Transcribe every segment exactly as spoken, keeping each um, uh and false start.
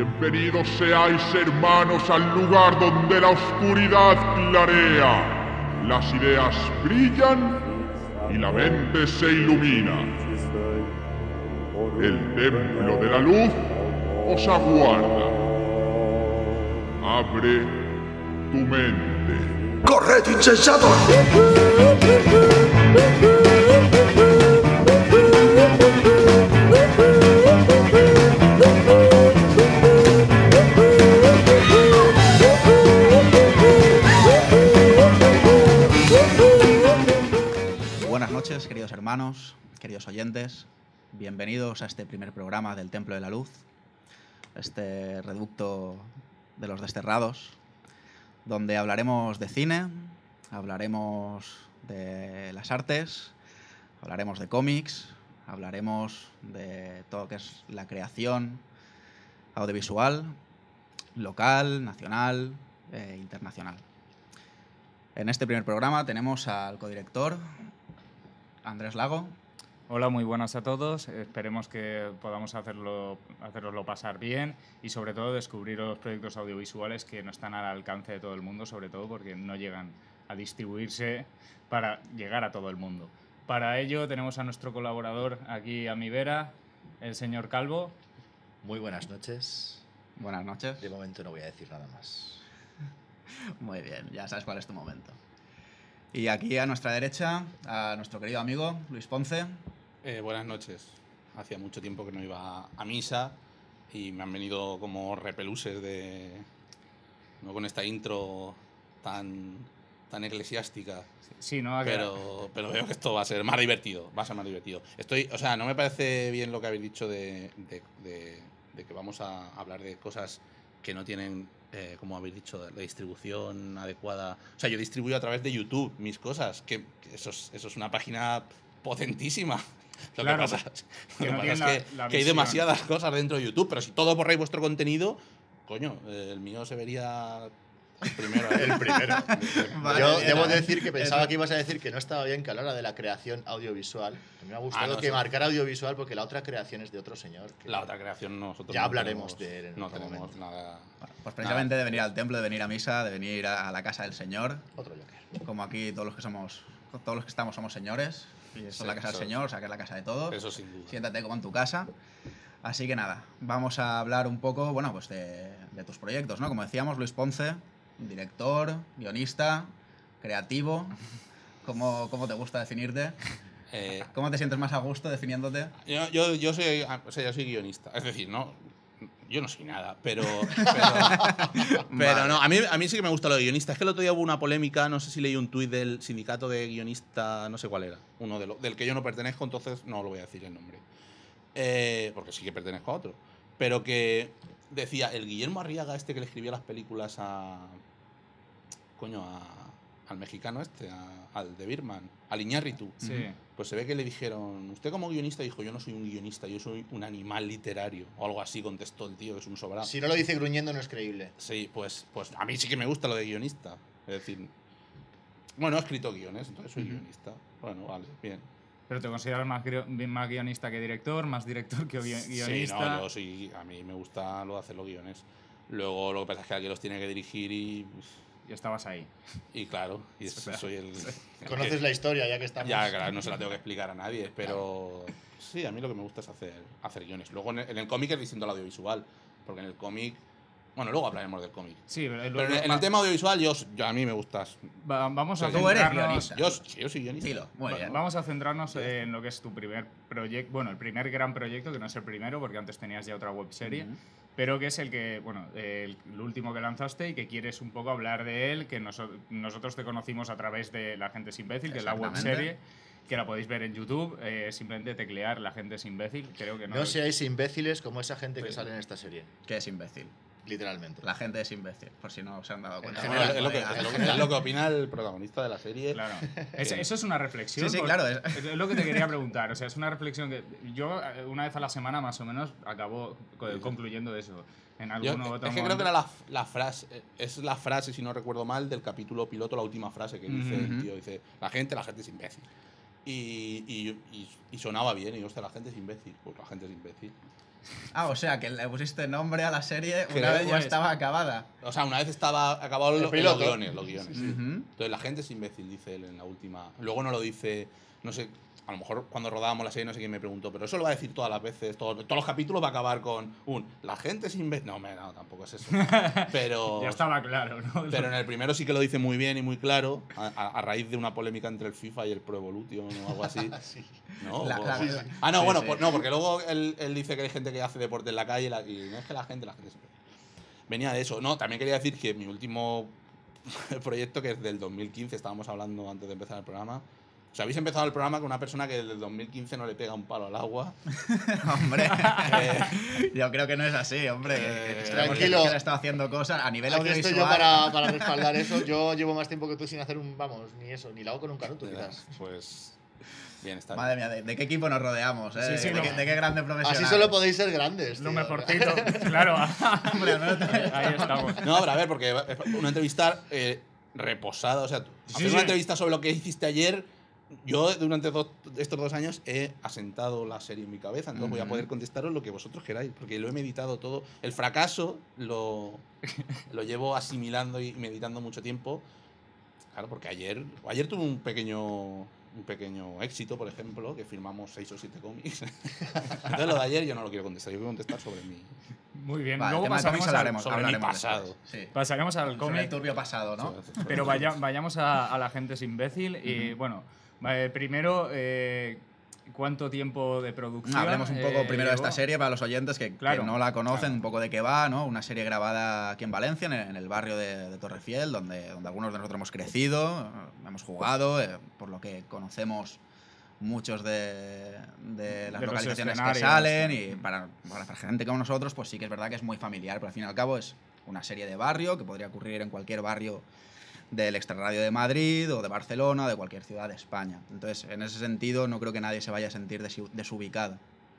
Bienvenidos seáis, hermanos, al lugar donde la oscuridad clarea, las ideas brillan y la mente se ilumina. El templo de la luz os aguarda. Abre tu mente. ¡Corred, insensatos! Buenas noches, queridos hermanos, queridos oyentes. Bienvenidos a este primer programa del Templo de la Luz, este reducto de los desterrados, donde hablaremos de cine, hablaremos de las artes, hablaremos de cómics, hablaremos de todo lo que es la creación audiovisual, local, nacional e internacional. En este primer programa tenemos al codirector Andrés Lago. Hola, muy buenas a todos. Esperemos que podamos hacerlo, haceroslo pasar bien y sobre todo descubrir los proyectos audiovisuales que no están al alcance de todo el mundo, sobre todo porque no llegan a distribuirse para llegar a todo el mundo. Para ello tenemos a nuestro colaborador aquí a mi vera, el señor Calvo. Muy buenas noches. Buenas noches. De momento no voy a decir nada más. Muy bien, ya sabes cuál es tu momento. Y aquí a nuestra derecha, a nuestro querido amigo Luis Ponce. Eh, buenas noches. Hacía mucho tiempo que no iba a misa y me han venido como repeluses de... ¿no? Con esta intro tan, tan eclesiástica. Sí, ¿no? Pero, pero veo que esto va a ser más divertido. Va a ser más divertido. Estoy, o sea, no me parece bien lo que habéis dicho de, de, de, de que vamos a hablar de cosas que no tienen... Eh, como habéis dicho, la distribución adecuada. O sea, yo distribuyo a través de YouTube mis cosas, que, que eso, es, eso es una página potentísima. Lo claro, que pasa, que, lo no que, pasa la, es que, la que hay demasiadas cosas dentro de YouTube, pero si todo borráis vuestro contenido, coño, eh, el mío se vería el primero. El primero. Vale, Yo bien, debo vale. decir que pensaba Eso. que ibas a decir que no estaba bien que hablara de la creación audiovisual. A mí me ha gustado Ah, no, que sí. marcara audiovisual porque la otra creación es de otro señor. que- La otra creación nosotros Ya no hablaremos tenemos, de él en no otro tenemos momento. nada. Bueno, pues precisamente de venir al templo, de venir a misa, de venir a, a la casa del Señor. Otro Joker. Como aquí todos los que somos, todos los que estamos somos señores. Y esto Sí, es la casa eso- del Señor, o sea que es la casa de todos. Eso sin duda. Siéntate como en tu casa. Así que nada, vamos a hablar un poco, bueno, pues de, de tus proyectos, ¿no? Como decíamos, Luis Ponce, director, guionista, creativo. ¿Cómo, cómo te gusta definirte? Eh, ¿Cómo te sientes más a gusto definiéndote? Yo, yo, yo, soy, o sea, yo soy guionista. Es decir, no, yo no soy nada, pero. Pero, pero Vale. no, a mí, a mí sí que me gusta lo de guionista. Es que el otro día hubo una polémica, no sé si leí un tuit del sindicato de guionistas, no sé cuál era, uno de lo, del que yo no pertenezco, entonces no lo voy a decir el nombre. Eh, porque sí que pertenezco a otro. Pero que decía, el Guillermo Arriaga, este que le escribía las películas a. Coño, a, al mexicano este, a- al de Birman, al Iñárritu. Sí. Pues se ve que le dijeron, usted como guionista, dijo, yo no soy un guionista, yo soy un animal literario. O algo así contestó el tío, que es un sobrado. Si no lo dice gruñendo no es creíble. Sí, pues, pues a mí sí que me gusta lo de guionista. Es decir, bueno, he escrito guiones, entonces soy guionista. Bueno, vale, bien. Pero te consideras más, grio- más guionista que director, más director que gui- guionista. Sí, no, yo sí, a mí me gusta lo de hacer los guiones. Luego lo que pasa es que alguien los tiene que dirigir y, Y estabas ahí. y claro, y es- Claro. soy el... Conoces la historia ya que estamos. Ya, claro, no se la tengo que explicar a nadie, pero sí, a mí lo que me gusta es hacer, hacer guiones. Luego en el, en el cómic es distinto al audiovisual, porque en el cómic... Bueno, luego hablaremos del cómic. Sí, pero, Pero en, el- en el tema audiovisual yo, yo- a mí me gusta. Va- vamos a Tú eres centrarnos- guionista. Yo, sí, yo soy guionista. Dilo, muy Va- bien. Vamos a centrarnos en lo que es tu primer proyecto, bueno, el primer gran proyecto, que no es el primero, porque antes tenías ya otra webserie, Ujú. pero que es el que, bueno, el, el último que lanzaste y que quieres un poco hablar de él, que noso- nosotros te conocimos a través de La gente es imbécil, que es la Exactamente. webserie, que la podéis ver en YouTube, eh, simplemente teclear La gente es imbécil, creo que no. No seáis imbéciles como esa gente que sale en esta serie. Que es imbécil. Literalmente. La gente es imbécil, por si no se han dado cuenta. En Bueno, general, es, lo que, Joder, es lo que- es lo que opina el protagonista de la serie. Claro. Es- eso es una reflexión. Sí, sí, porque- claro, es- Es lo que te quería preguntar. O sea, es una reflexión que yo eh, una vez a la semana más o menos acabo co- concluyendo eso. En Yo- algún otro es que creo momento. que era la, la frase, eh, es la frase, si no recuerdo mal, del capítulo piloto, la última frase que dice Ujú. el tío. Dice, la gente, la gente es imbécil. Y, y, y, y sonaba bien, y hostia, la gente es imbécil. Pues la gente es imbécil. Ah, o sea, que le pusiste nombre a la serie una Creo, vez ya pues. estaba acabada. O sea, una vez estaba acabado El lo- piloto. los guiones, los guiones. sí. Ujú. Entonces la gente es imbécil, dice él en la última. Luego no lo dice, no sé, a lo mejor cuando rodábamos la serie no sé quién me preguntó, pero eso lo va a decir todas las veces, todo- todos los capítulos va a acabar con un, la gente es imbécil. No, hombre, no, tampoco es eso. Pero, Ya estaba claro, ¿no? pero en el primero sí que lo dice muy bien y muy claro, a, a- a raíz de una polémica entre el FIFA y el Pro Evolution o algo así. Sí. ¿No? La- O- la- sí, la- sí. Ah, no, sí, bueno, sí. pues no, porque luego él, él dice que hay gente que hace deporte en la calle y, la- y no es que la gente, la gente siempre. Venía de eso. No, también quería decir que mi último proyecto, que es del dos mil quince, estábamos hablando antes de empezar el programa. O sea, habéis empezado el programa con una persona que desde el dos mil quince no le pega un palo al agua. Hombre, Eh, yo creo que no es así, hombre. Eh, Sabemos tranquilo. que él ha estado haciendo cosas a nivel Aquí estoy audiovisual. yo para, para respaldar eso. Yo llevo más tiempo que tú sin hacer un, vamos, ni eso, ni lo hago con un canuto, quizás. Pues bien, está Madre bien. mía, ¿de, de qué equipo nos rodeamos? Eh? Sí, sí, ¿De, no. qué, de qué grande profesional? Así solo podéis ser grandes. Lo tío. mejorcito, claro. Hombre, al menos te- Ahí estamos. No, pero a ver, porque una entrevista eh, reposada, o sea, hacer sí. una entrevista sobre lo que hiciste ayer. Yo durante dos- estos dos años he asentado la serie en mi cabeza, entonces voy a Ujú. poder contestaros lo que vosotros queráis, porque lo he meditado todo. El fracaso lo, lo llevo asimilando y meditando mucho tiempo. Claro, porque ayer, ayer tuve un pequeño, un pequeño éxito, por ejemplo, que firmamos seis o siete cómics. Entonces lo de ayer yo no lo quiero contestar, yo quiero contestar sobre mi, Muy bien. Vale, Luego tema de pasaremos cómics al, hablaremos, sobre mi hablaremos pasado. después, sí. pasaremos al Sobre el cómic. turbio pasado, ¿no? sobre- Pero vaya- vayamos a, a la gente es imbécil. Y bueno, eh, primero, eh, ¿cuánto tiempo de producción? Hablemos un poco eh, primero de esta llevó? serie para los oyentes que, que Claro, no la conocen, claro. un poco de qué va, ¿no? Una serie grabada aquí en Valencia, en el, en el barrio de, de Torrefiel, donde, donde algunos de nosotros hemos crecido, eh, hemos jugado, eh, por lo que conocemos muchos de, de las De los localizaciones que escenarios, salen sí. y para, para la gente como nosotros, pues sí que es verdad que es muy familiar, pero al fin y al cabo es una serie de barrio que podría ocurrir en cualquier barrio del extrarradio de Madrid o de Barcelona o de cualquier ciudad de España. Entonces, en ese sentido, no creo que nadie se vaya a sentir desu- desubicado.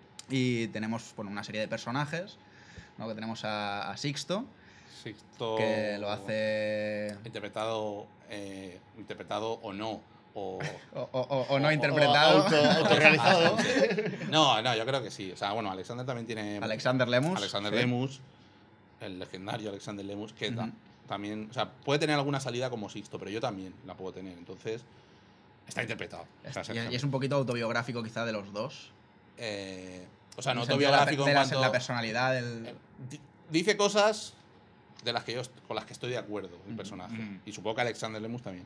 Y tenemos bueno, una serie de personajes, ¿no? Que tenemos a, a Sixto, Sixto, que lo hace... interpretado, eh, interpretado o no. O, O, o- o- o no O- interpretado. auto- autorrealizado. no, no, yo creo que sí. O sea, bueno, Alexander también tiene. Alexander Lemus. Alexander sí. Lemus, el legendario Alexander Lemus, que ta- Ujú. también. O sea, puede tener alguna salida como Sixto, pero yo también la puedo tener. Entonces, está interpretado. O sea, Es- y, es- y es un poquito autobiográfico quizá de los dos. eh, o sea, no En el sentido de la pe- autobiográfico de en la, cuanto. la personalidad del... eh, di- dice cosas de las que yo est- con las que estoy de acuerdo el personaje. Ujú. Y supongo que Alexander Lemus también.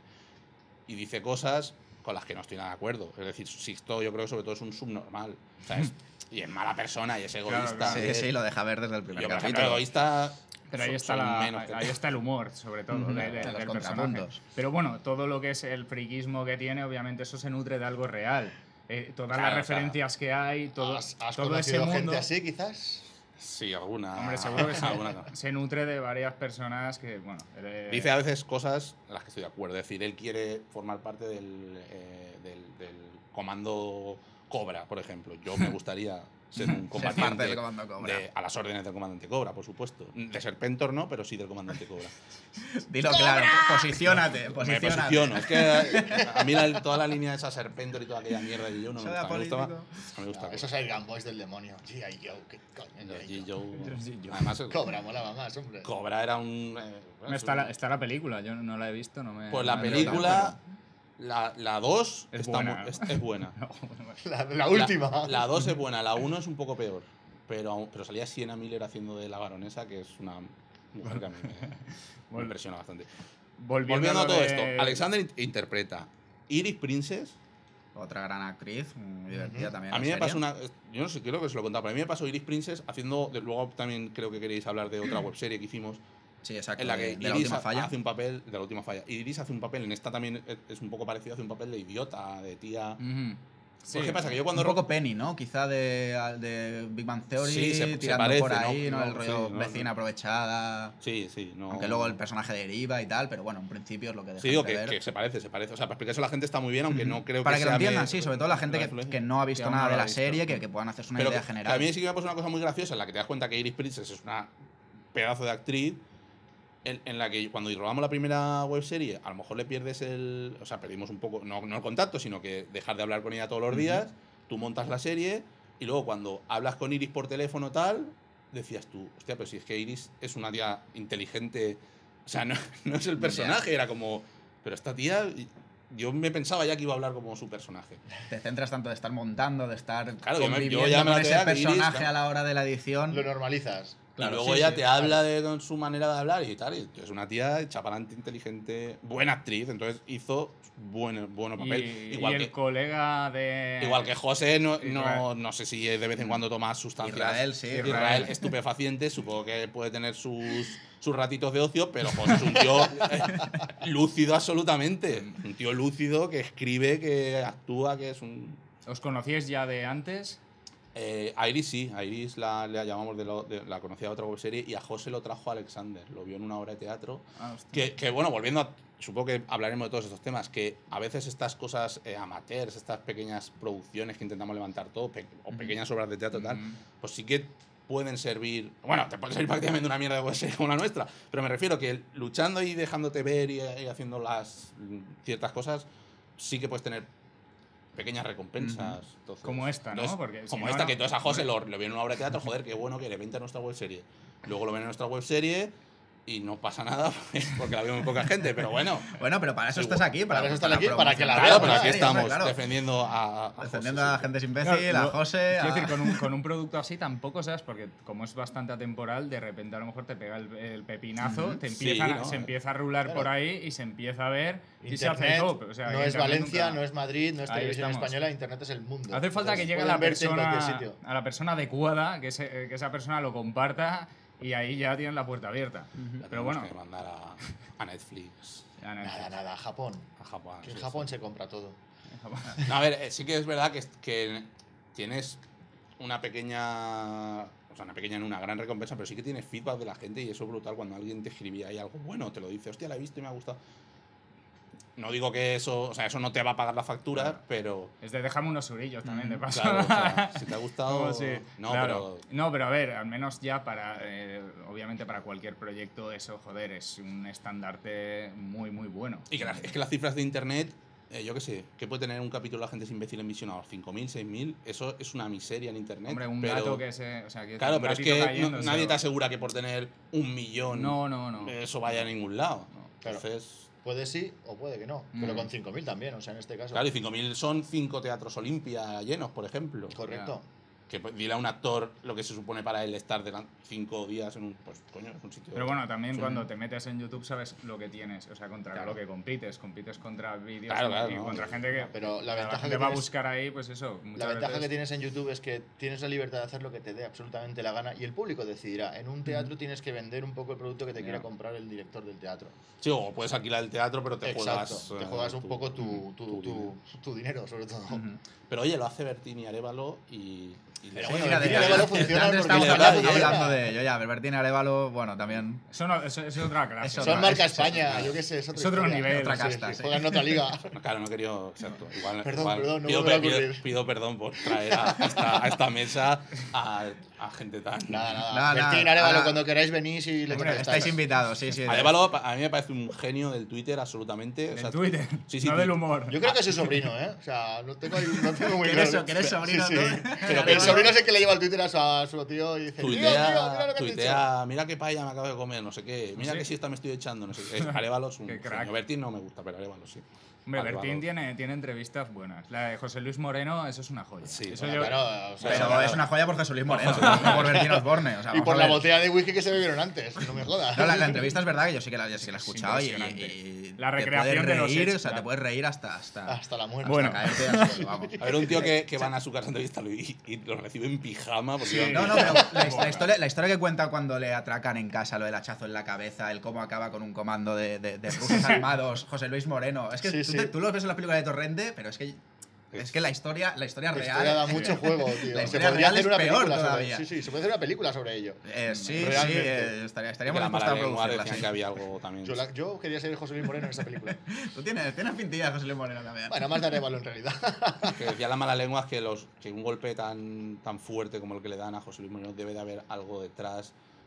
Y dice cosas con las que no estoy nada de acuerdo. Es decir, Sixto yo creo que sobre todo es un subnormal. O sea, es- y es mala persona y es egoísta. claro. Sí, es- sí, lo deja ver desde el yo, primer por ejemplo, capítulo. egoísta. Pero ahí so- está, soy la- menos que- ahí está el humor, sobre todo, Ujú, de- de- de los del personaje. contrapuntos. Pero bueno, todo lo que es el friquismo que tiene, obviamente eso se nutre de algo real. Eh, todas Claro, las referencias que hay, todo, ¿Has, has todo ese conocido mundo gente así, quizás? Sí, alguna. Hombre, seguro que sí. alguna no. se nutre de varias personas que, bueno... eh, Dice a veces cosas en las que estoy de acuerdo. Es decir, él quiere formar parte del, eh, del, del comando Cobra, por ejemplo. Yo me gustaría ser un Ser combatiente parte del comando Cobra. de- a las órdenes del comandante Cobra, por supuesto. De Serpentor no, pero sí del comandante Cobra. Dilo claro, posiciónate, Me posiciónate. posiciono. Es que a, a mí la- toda la línea de esa Serpentor y toda aquella mierda de yo no me Soy gusta. Me gusta, apolítico. me gusta No, esos Aigan Boys del demonio. G I. Joe, qué coño. Los G I. G. Joe. Joe. Además, el- Cobra, molaba más, hombre. Cobra era un. eh, bueno, está, es la, un- está la película, yo no la he visto, no me... Pues la no me- película, la la dos Es está buena, mu- ¿no? es, es buena. No, bueno, La, la última. La dos es buena, la uno es un poco peor. Pero, aún- pero salía Sienna Miller haciendo de la baronesa, que es una mujer que a mí me, me Vol- impresiona bastante. Volviendo, Volviendo a lo todo de- esto, Alexander in- interpreta Iris Princess. Otra gran actriz, muy divertida Ujú. también. A la mí me serie. pasó una. Yo no sé, creo que se lo he contado, pero a mí me pasó Iris Princess haciendo. de- luego también creo que queréis hablar de otra webserie que hicimos. Sí, exacto. En la que de, de la Iris última ha- falla. hace un papel. De la última falla. Iris hace un papel, en esta también es- es un poco parecido, hace un papel de idiota, de tía. Ujú. Pues, ¿qué pasa? Que yo cuando. Un poco Penny, ¿no? Quizá de, de Big Bang Theory, Sí, se- se tirando parece, por ¿no? ahí, ¿no? No, El rollo sí, no, vecina no. aprovechada. Sí, sí, no. Aunque luego el personaje deriva y tal, pero bueno, en principio es lo que deja Sí, digo de que, ver. que se parece, se parece. O sea, para explicar eso a la gente está muy bien, aunque no creo Para que que lo sea entiendan, me- sí, sobre todo la gente la que, influencia. que no ha visto Que aún nada no de lo la ha visto. serie, que, que puedan hacerse una Pero idea que- general. que a mí sí que me ha pasado una cosa muy graciosa en la que te das cuenta que Iris Princess es una pedazo de actriz en, en la que cuando robamos la primera webserie, a lo mejor le pierdes el. O sea, perdimos un poco, no, no el contacto, sino que dejar de hablar con ella todos los días, tú montas la serie y luego cuando hablas con Iris por teléfono tal, decías tú, hostia, pero si es que Iris es una tía inteligente, o sea, no, no es el personaje, era como, pero esta tía, yo me pensaba ya que iba a hablar como su personaje. Te centras tanto de estar montando, de estar Claro, yo me- yo conviviendo ya me con la ese tenía que Iris, personaje claro. a la hora de la edición. Lo normalizas. Claro, y luego sí, ella sí, te habla de con su manera de hablar y tal. Y es una tía hecha para adelante, inteligente, buena actriz, entonces hizo buen, bueno papel. Y, igual, y el que, colega de. igual que José, no, Israel. no, no sé si de vez en cuando toma sustancias. Israel, sí. Israel, Israel. estupefaciente, supongo que puede tener sus, sus ratitos de ocio, pero José es un tío eh, lúcido absolutamente. Un tío lúcido que escribe, que actúa, que es un. ¿Os conocíais ya de antes? Eh, a Iris sí, a Iris la, la llamamos de, lo, de la conocía de otra webserie y a José lo trajo Alexander, lo vio en una obra de teatro. Ah, hostia. Que, que, bueno, volviendo a. Supongo que hablaremos de todos estos temas, que a veces estas cosas eh, amateurs, estas pequeñas producciones que intentamos levantar todo, pe- o pequeñas obras de teatro y tal, Mm. pues sí que pueden servir. Bueno, te puede servir prácticamente una mierda de webserie como la nuestra, pero me refiero que luchando y dejándote ver y, y haciendo las mm, ciertas cosas, sí que puedes tener pequeñas recompensas. Entonces, Como esta, ¿no? entonces, Porque si como no, esta, no- que tú a José lo, lo vio en una obra de teatro, joder, qué bueno que le vente a nuestra webserie. Luego lo ven en nuestra webserie y no pasa nada porque la veo muy poca gente, pero bueno. Bueno, pero para eso Sí, estás aquí. Para, para eso estás aquí, para que la promocionar Claro, vean, pero ¿no? aquí Sí, hombre, estamos claro. defendiendo a, a Defendiendo José, a sí. gente imbécil, Claro, a lo- José. Quiero a- decir, con un, con un producto así tampoco, ¿sabes? Porque como es bastante atemporal, de repente a lo mejor te pega el, el pepinazo, Ujú. te Sí, empiezan a- ¿no? se empieza a rular Claro. por ahí y se empieza a ver y se hace Internet top. O sea, no que es Internet Valencia, nunca- no es Madrid, no es Ahí televisión estamos. española, Internet es el mundo. Hace falta que Entonces, llegue pueden la verte en cualquier persona, sitio. a la persona adecuada, que, ese- que esa persona lo comparta y ahí ya tienes la puerta abierta. La Pero tenemos bueno, que mandar a, a Netflix, ya no- Nada, nada, a Japón. a Japón. Que en sí, Japón sí. se compra todo. No, a ver, eh, sí que es verdad que, que tienes una pequeña. O sea, una pequeña, no una gran recompensa, pero sí que tienes feedback de la gente y eso es brutal cuando alguien te escribía ahí algo bueno, te lo dice, hostia, la he visto y me ha gustado. No digo que eso, o sea, eso no te va a pagar la factura, pero. es de déjame unos eurillos también, de paso. Claro, o sea, si te ha gustado. Como si- no, claro. pero. No, pero a ver, al menos ya para, eh, obviamente para cualquier proyecto eso, joder, es un estandarte muy, muy bueno. Y que la- es que las cifras de internet, eh, yo qué sé, ¿qué puede tener un capítulo de La gente es imbécil en visionados? ¿cinco mil, seis mil? Eso es una miseria en internet. Hombre, un pero- gato que se... O sea, que Claro, un pero es gatito que no- cayéndose nadie o- te asegura que por tener un millón No, no, no. eso vaya a ningún lado. No, claro. Entonces, Puede sí o puede que no. Pero Mm. con cinco mil también, o sea, en este caso. claro, y cinco mil son cinco teatros Olimpia llenos, por ejemplo. Correcto. Que pues, dile a un actor lo que se supone para él estar de cinco días en un, pues, coño, es un sitio. Pero bueno, también Sí. cuando te metes en YouTube sabes lo que tienes, o sea, contra Claro. lo que compites. Compites contra vídeos Claro, y, claro, y no, contra sí. gente que Pero la ventaja gente que va a tienes- buscar ahí, pues eso. La muchas ventaja veces- que tienes en YouTube es que tienes la libertad de hacer lo que te dé absolutamente la gana y el público decidirá. En un teatro tienes que vender un poco el producto que te Ya. quiera comprar el director del teatro. Sí, o puedes alquilar el teatro, pero te Exacto. juegas. te eh, juegas un poco tu, tu, tu tu, dinero. tu dinero, sobre todo. Ujú. Pero oye, lo hace Bertini Arévalo y. y Pero le- bueno, mira, Bertín de- Arévalo de- funciona antes porque estamos le hablando, va bien. hablando de ello, ya. Berbertín Arévalo, bueno, también. Eso, no, eso, eso es otra clase. Eso Son no, marca es- es- España, yo qué sé, es, otra es otro historia. nivel, otra Sí, casta, sí, sí. juegan en otra liga. No, claro, no quería. Exacto. Igual, Perdón, igual perdón, no pido, volverá a pido- ocurrir. pido perdón por traer a, a esta, a esta mesa a, a gente tan. Nada, nada. Nada, Bertín, nada, Arévalo, ahora- cuando queráis venís y le Hombre, contestáis. estáis invitados, sí, sí. Arévalo a mí me parece un genio del Twitter, absolutamente. o En sea, Twitter, Sí, sí, no tú- del humor. Yo creo que es su sobrino, ¿eh? O sea, no tengo, no tengo muy Que eres- claro. que eres sobrino, Sí, tú. sí. Pero el sobrino es el que le lleva el Twitter a su, a su tío y dice: tío, tío, Tuitea, mira lo que has tuitea, mira qué paella me acabo de comer, no sé qué. Mira Sí. qué siesta me estoy echando, no sé qué. Es- Arévalo es un Qué crack. genio. Bertín no me gusta, pero Arévalo sí. Hombre, Arévalo. Bertín tiene, tiene entrevistas buenas. La de José Luis Moreno, eso es una joya. Sí, eso Bueno, yo- claro, o sea, Pero Claro. es una joya por Jesús Luis Moreno, no por Bertín Osborne. O sea, y vamos por a la ver. botella de whisky que se bebieron antes, no me jodas. No, la, la entrevista es verdad que yo sí que la, yo sí que la he Es escuchado y, impresionante. y- y La te recreación puedes de los reír, hechos, o sea, claro. te puedes reír hasta hasta, Hasta la muerte. Bueno. hasta caerte al suelo, vamos. A ver, un tío que, que van a su casa a entrevistarlo y, y lo recibe en pijama. Porque Sí. iban- No, no, pero la, la historia, la historia que cuenta cuando le atracan en casa, lo del hachazo en la cabeza, el cómo acaba con un comando de, de, de rusos armados, José Luis Moreno. Es que Sí, tú, sí. te- tú lo ves en la película de Torrente, pero es que es que la historia, la historia La real. historia da mucho juego, tío. La Se historia podría real hacer es una peor película todavía. sobre Sí, sí, se puede hacer una película sobre ello. Eh, sí, sí, Realmente. eh, estaría, que estaríamos la dispuestos mala a lengua producirla. decían sí. que había algo también. Yo, la- yo quería ser José Luis Moreno en esa película. Tú tienes, tienes pintilla de José Luis Moreno también. Bueno, más de Arévalo en realidad. Que decía la mala lengua es que, los, que un golpe tan, tan fuerte como el que le dan a José Luis Moreno debe de haber algo detrás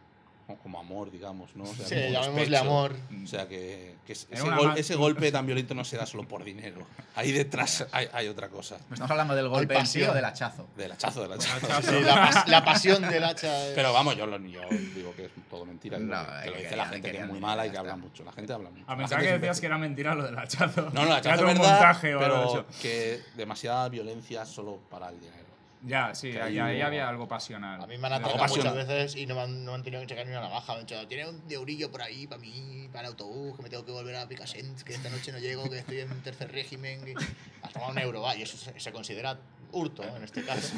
como amor, digamos, ¿no? O sea, Sí, como llamémosle despecho. amor. O sea, que, que ese, Era una gol- ma- ese golpe tan violento no se da solo por dinero. Ahí detrás hay, hay otra cosa. Estamos hablando del golpe en sí pasión. o del hachazo. Del hachazo, del hachazo. Sí, la, pas- la pasión del hacha. es- Pero vamos, yo, lo, yo digo que es todo mentira. digo No, que, hay que lo que dice la querer, gente que es querer, muy ya mala y está. que habla mucho. La gente habla mucho. A La pensar gente que siempre- decías que era mentira lo del hachazo. No, no, el Era hachazo es todo un verdad, montaje o algo de pero eso. que demasiada violencia solo para el dinero. Ya, sí, Que ahí, ahí ahí hubo- había algo pasional. A mí me han De- atacado Algo muchas pasional. veces y no me han, no me han tenido que sacar ni una navaja. Me han dicho, tiene un eurillo por ahí para mí, para el autobús, que me tengo que volver a Picassent, que esta noche no llego, que estoy en tercer régimen. Que... Has tomado un euro, va, y eso se, se considera hurto en este caso.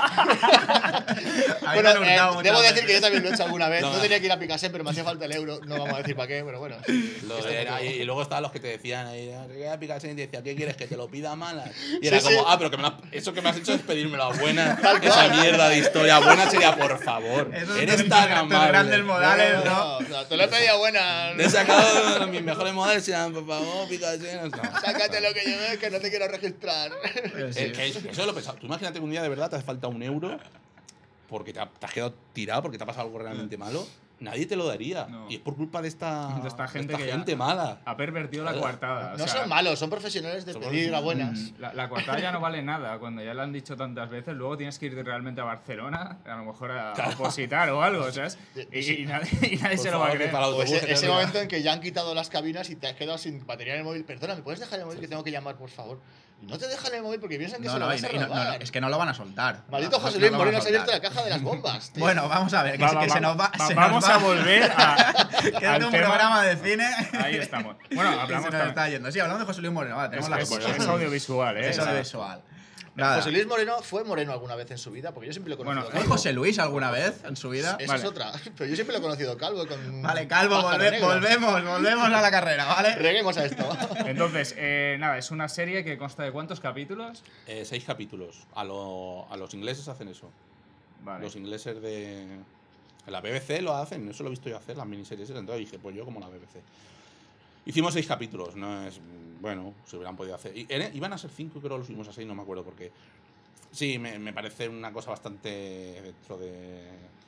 A mí me Bueno, han eh, hurtado muchas debo decir veces. que yo también lo he hecho alguna vez. No, No, no. tenía que ir a Picassent, pero me hacía falta el euro. No vamos a decir para qué, pero bueno. sí, Lo esto de- es era- un y, poco- y luego estaban los que te decían ahí, "Ah, que a Picasso", y te decía, ¿qué quieres? ¿Que te lo pida malas? Y Sí, era como, sí. ah, pero que me lo has- eso que me has hecho es pedírmelo a buena. Tal Esa cual. mierda de historia buena sería, por favor. Esos Eres tus- tan tus amable. grandes modales, No, ¿no? no, o sea, te lo he pedido buena. Te he sacado mis mejores modales, sean, por favor, Picasso. No. Sácate lo que lleves, que no te quiero registrar. Pero sí. Eh, que eso, que eso lo he pensado. Tú imagínate que un día de verdad te hace falta un euro porque te, ha- te has quedado tirado, porque te ha pasado algo realmente malo. Nadie te lo daría. No. Y es por culpa de esta, De esta gente que ya- gente mala. Ha pervertido la Claro. coartada. o No sea, son malos, son profesionales de Son pedir a buenas. Mm. La, la coartada ya no vale nada. Cuando ya lo han dicho tantas veces, luego tienes que ir realmente a Barcelona, a lo mejor a Claro. opositar o algo, ¿sabes? Y, y nadie, y nadie Por se lo va a favor, que creer. para el O autobús ese, que ese te- momento en que ya han quitado las cabinas y te has quedado sin batería en el móvil. Perdona, ¿me puedes dejar el móvil que tengo que llamar, por favor? Y no te dejan el móvil porque piensan que No, se lo no, vas y- a y no- no, robar. no, es que no lo van a soltar. Maldito No, José no Luis lo van a Moreno se ha abierto soltar. la caja de las bombas. tío. Bueno, vamos a ver, que, Va, se- va, que va, se nos va. va- se vamos nos va. a volver a, Que al es un tema. programa de cine. Ahí estamos. Bueno, que hablamos se nos también- está yendo. Sí, hablamos de José Luis Moreno. Vale, tenemos es, la es- cosa. es audiovisual, ¿eh? Es O sea, audiovisual. Nada. José Luis Moreno fue moreno alguna vez en su vida, porque yo siempre lo he conocido Bueno, ¿Fue calvo. José Luis alguna vez en su vida? Esa Vale. es otra. Pero yo siempre lo he conocido calvo con. Vale, Calvo, pájaro volve- negro. volvemos, volvemos a la carrera, ¿vale? Reguemos a esto. Entonces, eh, nada, es una serie que consta de ¿cuántos capítulos? Eh, seis capítulos. A, lo- a los ingleses hacen eso. Vale. Los ingleses de. En la B B C lo hacen, eso lo he visto yo hacer, las miniseries. Entonces dije, pues yo como la B B C. Hicimos seis capítulos, no es. Bueno, se hubieran podido hacer. Y, era- iban a ser cinco, creo, los subimos a seis, no me acuerdo por qué. Sí, me, me parece una cosa bastante dentro de.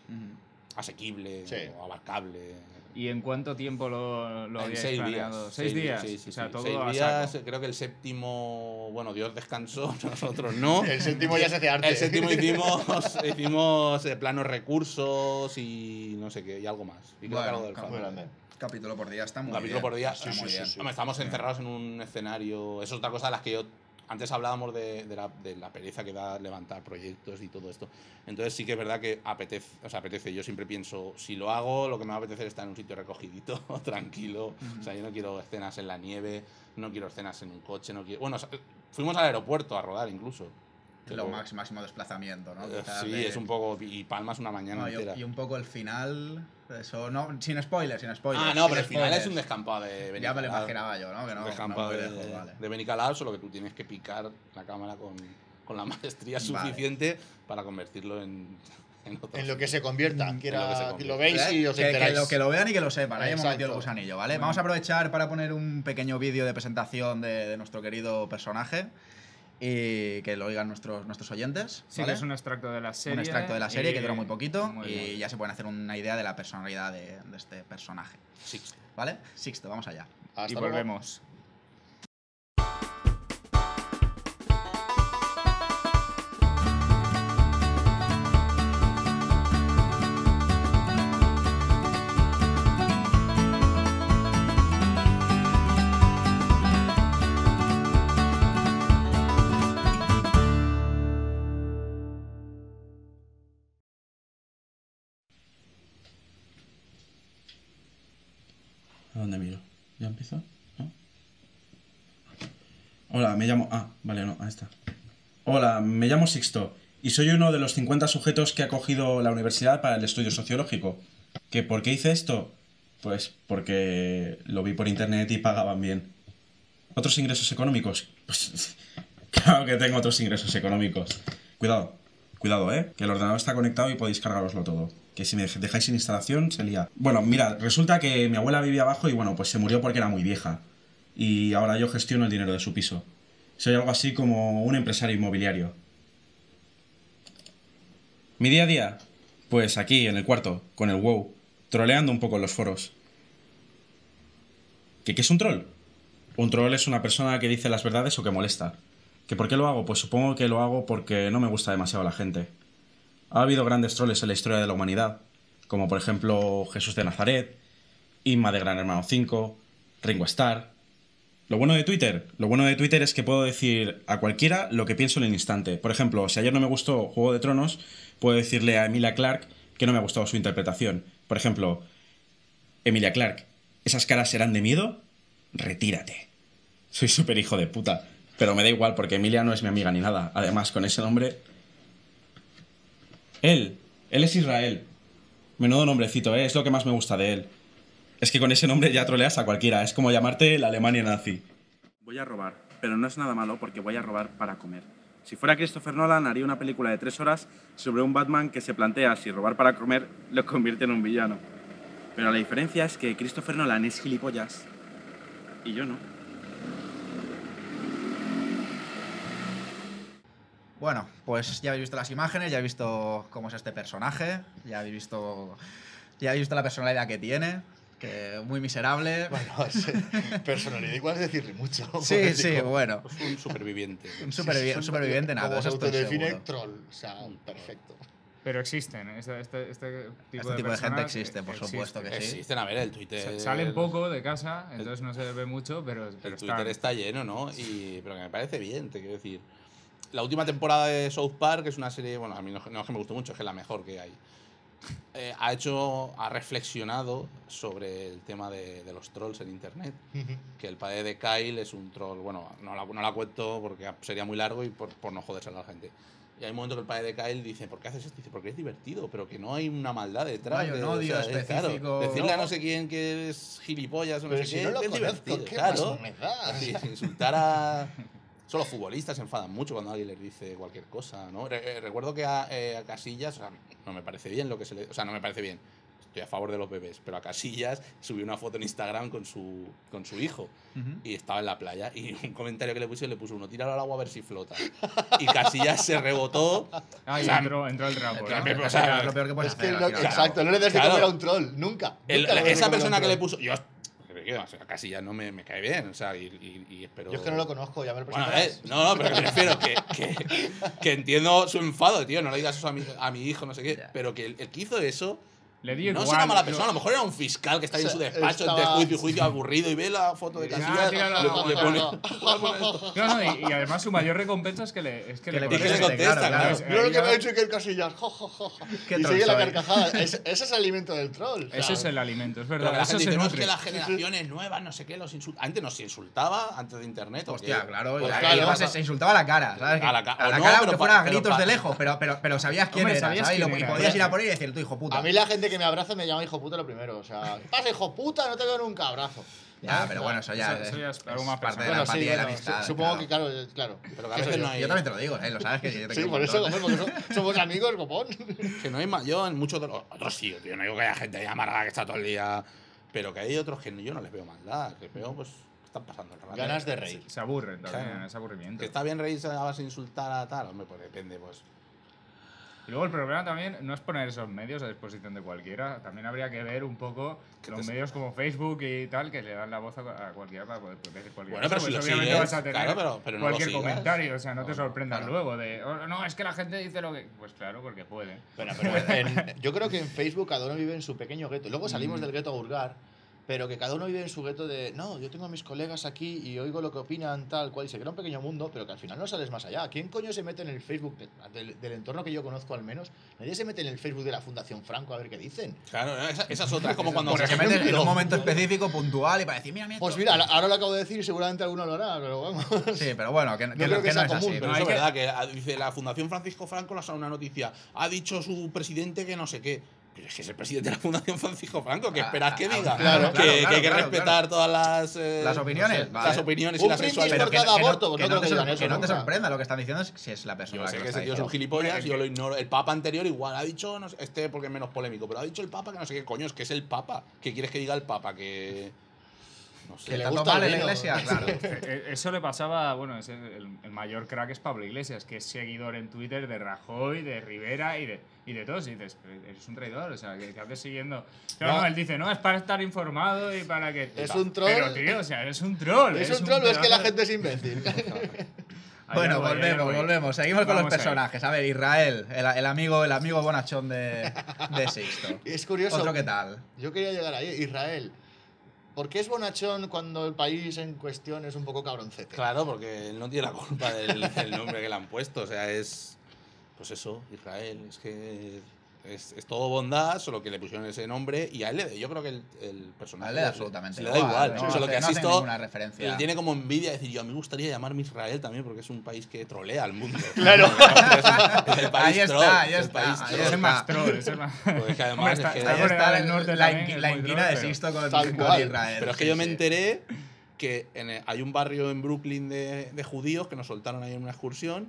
asequible Sí. o abarcable. ¿Y en cuánto tiempo lo, lo En habíais seis planeado? días. ¿Seis días? Sí, sí, o sea, sí. todo Seis a días, saco. creo que el séptimo. Bueno, Dios descansó, nosotros no. El séptimo ya se hace arte. El séptimo hicimos, hicimos eh, planos recursos y no sé qué, y algo más. Y creo que Bueno, algo del muy fandom. grande. Capítulo por día está muy Un capítulo bien. por día. Está Sí, muy sí, bien. sí, sí. Hombre, estamos encerrados en un escenario. Eso es otra cosa de las que yo. Antes hablábamos de, de la, de la pereza que da levantar proyectos y todo esto. Entonces sí que es verdad que apetece. O sea, apetece. Yo siempre pienso, si lo hago, lo que me va a apetecer es estar en un sitio recogidito, tranquilo. O sea, yo no quiero escenas en la nieve, no quiero escenas en un coche, no quiero. Bueno, o sea, fuimos al aeropuerto a rodar incluso. Lo Pero- máximo, máximo desplazamiento, ¿no? Eh, Quizás Sí, de- es un poco. Y Palma es una mañana No, y, entera. y un poco el final. Eso, no, sin spoilers, sin spoilers. Ah, no, sin pero el final spoilers. es un descampado de Benicalab. Ya me lo imaginaba yo, ¿no? Que no, un no descampado muy de, lejos, vale. de Benicalab, solo que tú tienes que picar la cámara con, con la maestría Vale. suficiente para convertirlo en, en otro En lo que se sitio. convierta. En Quiera, lo que se que convierta. lo veis ¿Eh? y os que, que enteráis. lo, que lo vean y que lo sepan. Ahí hemos Exacto. metido el gusanillo, ¿vale? Vamos a aprovechar para poner un pequeño vídeo de presentación de, de nuestro querido personaje y que lo oigan nuestros, nuestros oyentes. Sí, ¿vale? que es un extracto de la serie. Un extracto de la serie y- que dura muy poquito muy y bien. ya se pueden hacer una idea de la personalidad de, de este personaje. Sixto. ¿Vale? Sixto, vamos allá. Hasta Y luego. volvemos. ¿A dónde miro? ¿Ya empezó? ¿No? Hola, me llamo... Ah, vale, no, ahí está. Hola, me llamo Sixto y soy uno de los cincuenta sujetos que ha cogido la universidad para el estudio sociológico. ¿Que por qué hice esto? Pues porque lo vi por internet y pagaban bien. ¿Otros ingresos económicos? Pues claro que tengo otros ingresos económicos. Cuidado, cuidado, ¿eh? Que el ordenador está conectado y podéis cargaroslo todo. Que si me dejáis sin instalación, se lía. Bueno, mira, resulta que mi abuela vivía abajo y bueno, pues se murió porque era muy vieja. Y ahora yo gestiono el dinero de su piso. Soy algo así como un empresario inmobiliario. ¿Mi día a día? Pues aquí, en el cuarto, con el WoW. troleando un poco en los foros. ¿Qué, qué es un troll? Un troll es una persona que dice las verdades o que molesta. ¿Que por qué lo hago? Pues supongo que lo hago porque no me gusta demasiado la gente. Ha habido grandes troles en la historia de la humanidad, como por ejemplo Jesús de Nazaret, Inma de Gran Hermano cinco, Ringo Starr. Lo bueno de Twitter, lo bueno de Twitter es que puedo decir a cualquiera lo que pienso en el instante. Por ejemplo, si ayer no me gustó Juego de Tronos, puedo decirle a Emilia Clarke que no me ha gustado su interpretación. Por ejemplo, Emilia Clarke, ¿esas caras serán de miedo? Retírate. Soy súper hijo de puta. Pero me da igual porque Emilia no es mi amiga ni nada. Además, con ese nombre... Él. Él es Israel. Menudo nombrecito, ¿eh? Es lo que más me gusta de él. Es que con ese nombre ya troleas a cualquiera. Es como llamarte la Alemania nazi. Voy a robar, pero no es nada malo porque voy a robar para comer. Si fuera Christopher Nolan, haría una película de tres horas sobre un Batman que se plantea si robar para comer lo convierte en un villano. Pero la diferencia es que Christopher Nolan es gilipollas y yo no. Bueno, pues ya habéis visto las imágenes, ya habéis visto cómo es este personaje, ya habéis visto, ya habéis visto la personalidad que tiene, que muy miserable. Bueno, es, personalidad igual es decirle mucho. Sí, sí, bueno. Es un superviviente. Un, supervi un superviviente nada, Como eso se estoy autodefine seguro. troll. O sea, perfecto. Pero existen, ¿eh? este, este, este tipo, Este de, tipo de gente personas existe, por supuesto que sí. Existen, a ver, el Twitter. Sa- Salen poco de casa, entonces no se ve mucho, pero, pero El Twitter están. está lleno, ¿no? Y, pero que me parece bien, te quiero decir. La última temporada de South Park es una serie, bueno, a mí no, no es que me gustó mucho, es que es la mejor que hay. Eh, ha hecho, ha reflexionado sobre el tema de, de los trolls en internet. Que el padre de Kyle es un troll, bueno, no la, no la cuento porque sería muy largo y por, por no joderse a la gente. Y hay un momento que el padre de Kyle dice, ¿por qué haces esto? Dice, porque es divertido, pero que no hay una maldad detrás. No hay un de- odio es- específico. Claro, decirle a No. no sé quién que es gilipollas o no Pero sé si qué, no lo es conozco, divertido. ¿qué claro. más me da? Así, insultar a... Solo los futbolistas se enfadan mucho cuando alguien les dice cualquier cosa, ¿no? Re- eh, recuerdo que a, eh, a Casillas, o sea, no me parece bien lo que se le... O sea, no me parece bien. Estoy a favor de los bebés, pero a Casillas subió una foto en Instagram con su, con su hijo Ujú. y estaba en la playa y un comentario que le puse le puso uno, tíralo al agua a ver si flota. Y Casillas se rebotó. Ah, y O sea, entró, entró el trapo. Claro, ¿no? o sea, es lo peor que puedes Es que hacer. lo- al final. exacto, no le des de Claro. comer a un troll. Nunca. El- Nunca le des de esa comer a un persona que le troll. puso... Yo, o sea, Casillas no me, me cae bien, o sea, y, y, y espero... Yo es que no lo conozco, ya me lo Bueno, presentarás. eh, no, no, pero que me refiero que, que, que entiendo su enfado, tío. No le digas eso a mi, a mi hijo, no sé qué. Ya. Pero que el, el que hizo eso Le dio no igual. es una mala lo- persona. A lo mejor era un fiscal que está ahí en su O sea, despacho, entre estaba- juicio y juicio, aburrido, y ve la foto de Ah, Casillas. tíralo al le, agua, le pone. No, no, y, y además su mayor recompensa es que le, es que Que le le Y que le conteste, contesta, claro, claro. claro. Mira lo que me ha Ya- dicho Iker Casillas. Jo, jo, jo, jo. Qué Y troll sigue la soy. carcajada. Es- ese es el alimento del troll. o sea, Ese es el alimento, es Pero verdad. que la Eso gente se dice, no, es nutre. que las generaciones nuevas, no sé qué, los insultan. Antes nos insultaba, antes de internet. ¿o Hostia, qué? claro. Pues y claro, además se, pa- se insultaba a la cara, ¿sabes? A la ca- a la o no, cara, pero aunque pa- fuera a pero gritos pa- de lejos, pero, pero, pero sabías quién Hombre, era, sabías ¿sabes? Y, lo- quién y era, podías ir a claro. por él y decir, tú, hijo puta. A mí la gente que me abraza me llama hijo puta lo primero. O sea, ¿qué pasa, hijo puta? No te veo nunca, abrazo. Ya, pero bueno, eso ya Eso- eso ya es algo más parte de personal. la Bueno, sí, empatía y la bueno, amistad. su- supongo claro. que, claro, eh, claro. Pero que a ¿Qué veces soy no yo? hay- Yo también te lo digo, ¿eh? Lo sabes que yo te Sí, quiero por un eso, montón. hombre, porque so- somos amigos, copón. Que no hay ma- yo en muchos de los otros sí, tío, no digo que haya gente ahí amargada que está todo el día, pero que hay otros que yo no les veo maldad, que veo pues que están pasando el rato. Ganas de reír. Se aburren también, Claro. es aburrimiento. Que está bien reírse a base de insultar a tal, hombre, pues depende, pues. Y luego el problema también no es poner esos medios a disposición de cualquiera, también habría que ver un poco los te- medios como Facebook y tal que le dan la voz a, a cualquiera para poder decir cualquier Bueno, pero cosa, si pues lo obviamente sigues, vas a tener claro, pero- pero no lo cualquier sigas. comentario, o sea, no te Claro, sorprendas claro. luego de, "Oh, no, es que la gente dice lo que... Pues claro, porque puede. Bueno, pero en- yo creo que en Facebook cada uno vive en su pequeño gueto. Luego salimos del gueto a hurgar, pero que cada uno vive en su gueto de, no, yo tengo a mis colegas aquí y oigo lo que opinan tal cual, y se crea un pequeño mundo, pero que al final no sales más allá. ¿Quién coño se mete en el Facebook, de- del, del entorno que yo conozco al menos? Nadie se mete en el Facebook de la Fundación Franco a ver qué dicen. Claro, esa, esa es otra, es como cuando Porque se se meten en ejemplo. un momento específico, puntual, y para decir, mira, mira. Pues esto. mira, ahora- ahora lo acabo de decir y seguramente alguno lo hará, pero vamos. Sí, pero bueno, que, que, creo no, que que no sea es común, así. Pero No, eso hay es que- verdad, que ah, dice la Fundación Francisco Franco, lanza una noticia, ha dicho su presidente que no sé qué. Pero es que es el presidente de la Fundación Francisco Franco, ¿qué Ah, esperas que ah, diga? claro, que, claro, que claro, hay que claro, respetar todas las, eh, Las opiniones, no sé, vale. las opiniones y Un la brindis sexualidad. por que, cada que no- aborto, pues que no no creo te, que sor- digan eso que no te nunca. sorprenda lo que están diciendo si es la persona Yo la sé que que lo ese está tío es un diciendo. gilipollas, yo lo ignoro. El Papa anterior igual ha dicho, no sé, este porque es menos polémico, pero ha dicho el Papa que no sé qué coño, es que es el Papa. ¿Qué quieres que diga el Papa? Que... No sé. Que le le trató gusta mal el en la vino. iglesia, claro. Eh, Eso le pasaba, bueno, es el, el mayor crack es Pablo Iglesias, que es seguidor en Twitter de Rajoy, de Rivera y de, y de todos. Y dices, "Pero eres un traidor, o sea, que, que haces siguiendo. Pero no. No. él dice, no, es para estar informado y para que. Es un troll. Pero, tío, o sea, eres un troll. ¿Es eres un troll o es que la pedazo- gente es imbécil? Allá Bueno, voy, allá volvemos, voy. volvemos. Seguimos con los Vamos ahí. personajes. A ver, Israel, el, el amigo, el amigo bonachón de, de Sixto. Es curioso. Otro qué tal. Yo quería llegar ahí. Israel. ¿Por qué es bonachón cuando el país en cuestión es un poco cabroncete? Claro, porque él no tiene la culpa del, del nombre que le han puesto. O sea, es. Pues eso, Israel. Es que. Es, es todo bondad, solo que le pusieron ese nombre. Y a él le. Yo creo que el, el personaje. A él le da absolutamente le da igual. no Solo hace- que no hace asisto. ninguna referencia. Él tiene como envidia de decir, yo a mí me gustaría llamarme Israel también, porque es un país que trolea al mundo. Claro. Es el país Ahí está, troll, ahí es el está, país ahí troll. Es el está. más troll, es el más. Pues es que además Hombre, es está- que- está Ahí Corea está del el- Norte la, también, inqui- es la muy inquina troll, de pero- Sixto con, Tal con cual. Israel. Pero es que sí, yo me sí. enteré que en el- hay un barrio en Brooklyn de, de judíos que nos soltaron ahí en una excursión.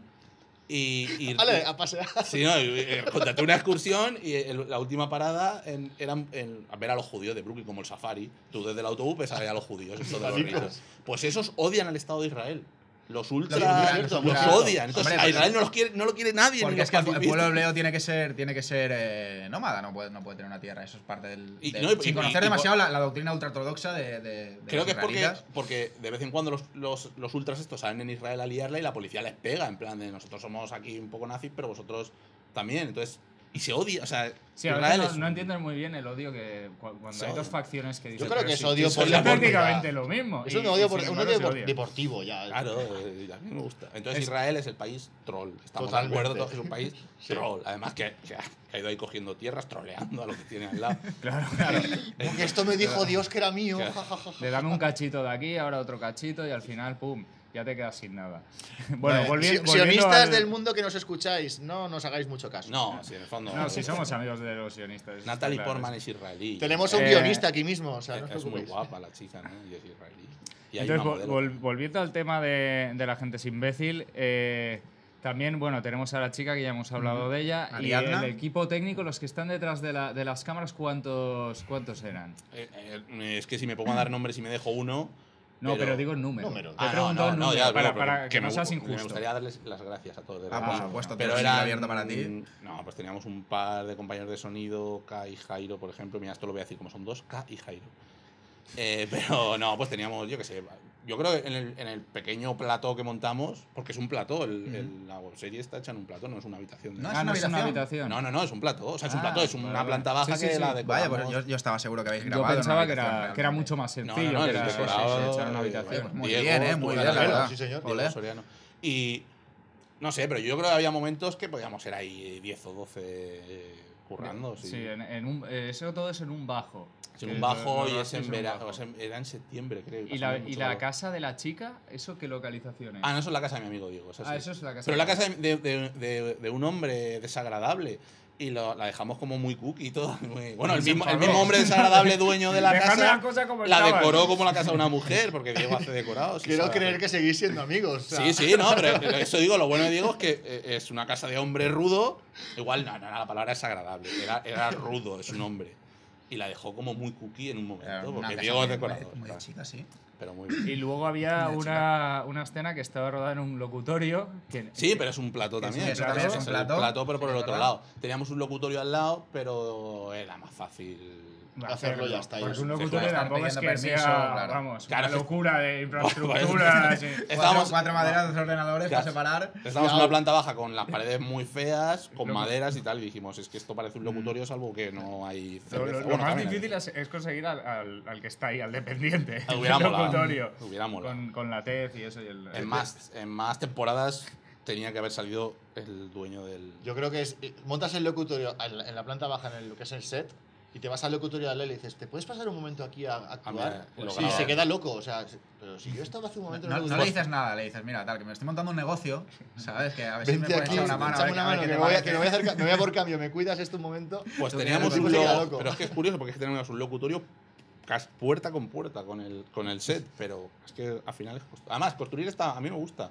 Y, y- Vale, a pasear. Sí, no, y- y contraté una excursión y el- la última parada en- era en- a ver a los judíos de Brooklyn, como el safari. Tú desde el autobús ves a ver a los judíos, esto de los Malditos. ricos. Pues esos odian al Estado de Israel. Los ultras Los los, ultras, los ultras. odian. Entonces Hombre, a porque- Israel no, los quiere, no lo quiere nadie. ni Porque los es que el, el pacifistas. pueblo hebreo tiene que ser, tiene que ser eh, nómada, no puede, no puede tener una tierra. Eso es parte del. Y- del- no, y- sin y- conocer y- demasiado la, la doctrina ultraortodoxa de, de, de Creo los que es porque, israelitas. porque de vez en cuando los, los, los ultras estos salen en Israel a liarla y la policía les pega, en plan de nosotros somos aquí un poco nazis, pero vosotros también. Entonces, y se odia, o sea, Sí, a Israel veces es no, no un- entienden muy bien el odio que cu- cuando Se hay dos odian. facciones que dicen. creo "Pero que es si- odio si por sois la prácticamente política. lo mismo. Es y- un odio, y por, sin un embargo odio se odian. deportivo ya. Claro, eh, a mí me gusta. Entonces Es- Israel es el país troll. Estamos Totalmente. de acuerdo todos que es un país Sí. troll. Además que, que ha que ha ido ahí cogiendo tierras, troleando a lo que tiene al lado. Claro, claro. Porque esto me dijo Dios que era mío. Claro. ja, ja, ja, ja. Le dame un cachito de aquí, ahora otro cachito y al final, pum, ya te quedas sin nada. Bueno, Vale, volvi- si- volviendo sionistas al- del mundo que nos escucháis, no nos hagáis mucho caso. No, sí, en el fondo. No, si somos amigos de los sionistas. está Natalie claro. Portman es israelí. Tenemos un Eh, guionista aquí mismo, o sea, no os es muy preocupéis. guapa la chica, ¿no? Y es israelí. Y hay Entonces, una vol- modelo. vol- volviendo al tema de, de la gente es imbécil, eh, también, bueno, tenemos a la chica que ya hemos hablado de ella. Ariadna. Y el equipo técnico, los que están detrás de, la- de las cámaras, ¿cuántos, cuántos eran? Eh, eh, es que si me pongo a dar nombres y me dejo uno. No, pero, digo el número. Número. Te he Ah, no, preguntado no, el no, número ya, para, bueno, para que, me, no seas me injusto. gustaría darles las gracias a todos. de Ah, verdad. por supuesto, pero pero era abierto para ti. No, pues teníamos un par de compañeros de sonido, K y Jairo, por ejemplo. Mira, esto lo voy a decir como son dos, K y Jairo. Eh, pero no, pues teníamos, yo qué sé, yo creo que en el, en el pequeño plató que montamos, porque es un plató, el, el- la webserie está hecha en un plató, no es una habitación. de- No, Ah, es no una es una habitación. habitación. no, no, no, es un plató, o sea, es un Ah, plató, es vale, una vale. planta baja Sí, sí, que sí. la Vaya, decoramos. pues yo, yo estaba seguro que habéis Yo grabado. pensaba en que una era, habitación que era realmente. mucho más No, no, sencillo, no, que el era sí, sí, sí, decorado, echar una eh, habitación. Muy Diego, bien, eh, tú muy eras bien, la Diego, verdad. Sí, señor. Diego Olé. Soriano. Y no sé, pero yo creo que había momentos que podíamos ser ahí diez o doce eh, currando. Sí, Sí, en, en un, eh, eso todo es en un bajo. Es en Que un lo- bajo lo y es haces en un verano. bajo. o sea, era en septiembre, creo. ¿Y la, pasamos y mucho la calor. casa de la chica? ¿Eso qué localización es? Ah, no, eso es la casa de mi amigo Diego. esa Ah, sí. eso es la casa Pero de la Diego. casa de, de- de- de un hombre desagradable. Y lo- la dejamos como muy cookie y todo. muy- Bueno, el Se mismo, el enfadó. mismo hombre desagradable dueño de la Dejadme casa las cosas como la estaban. decoró como la casa de una mujer, porque Diego hace decorados. y Quiero sabe creer hacer. que seguís siendo amigos. o sea. Sí, sí, no, pero eso digo, lo bueno de Diego es que eh, es una casa de hombre rudo. Igual, no, no, la palabra es agradable. Era, era rudo, es un hombre. Y la dejó como muy cookie en un momento, Era una porque casa Diego es muy- decorador. muy de claro. chica, sí. Pero muy bien. Y luego había Una una, una escena que estaba rodada en un locutorio. Que, Sí, pero es un plató Que sí, también. eso también es un el plató. plató, pero por el Sí, otro ¿verdad? lado. Teníamos un locutorio al lado, pero era más fácil. Hacerlo ya está, ya Porque es un un locutorio estar tampoco es que pidiendo permiso, sea, claro. vamos, Claro, una es- locura de infraestructura. sí. Cuatro, Estábamos, cuatro maderas, dos ordenadores Claro. para separar. estábamos en Ya. una planta baja con las paredes muy feas, con Lo- maderas y tal, y dijimos, es que esto parece un locutorio salvo que no hay Lo, cerveza. lo- lo Bueno, más también hay. difícil es, es conseguir al, al- al que está ahí, al dependiente. Ah, hubiera del molado. locutorio. Hubiera molado. Con, con la tez y eso. Y el, En más, en más temporadas tenía que haber salido el dueño del... Yo creo que es. Montas el locutorio en la, en la planta baja, en el- lo que es el set, y te vas al locutorio de él y dices, ¿te puedes pasar un momento aquí a, a mira, actuar? lo y graba. se queda loco, o sea, pero si yo estaba hace un No, momento. no en el le locutorio- dices nada, le dices, mira, tal, que me estoy montando un negocio, ¿sabes? Que a ver si me Vente puedes aquí, echar una mano. a échame ver, una a ver mano, qué que te me voy, a, parece. que me voy a hacer ca- me voy a por cambio, ¿me cuidas este un momento? Pues Tú teníamos tienes un que se queda lo- loco. pero es que es curioso porque es que teníamos un locutorio cas- puerta con puerta con el, con el set, pero es que al final es cost- además construir está a mí me gusta.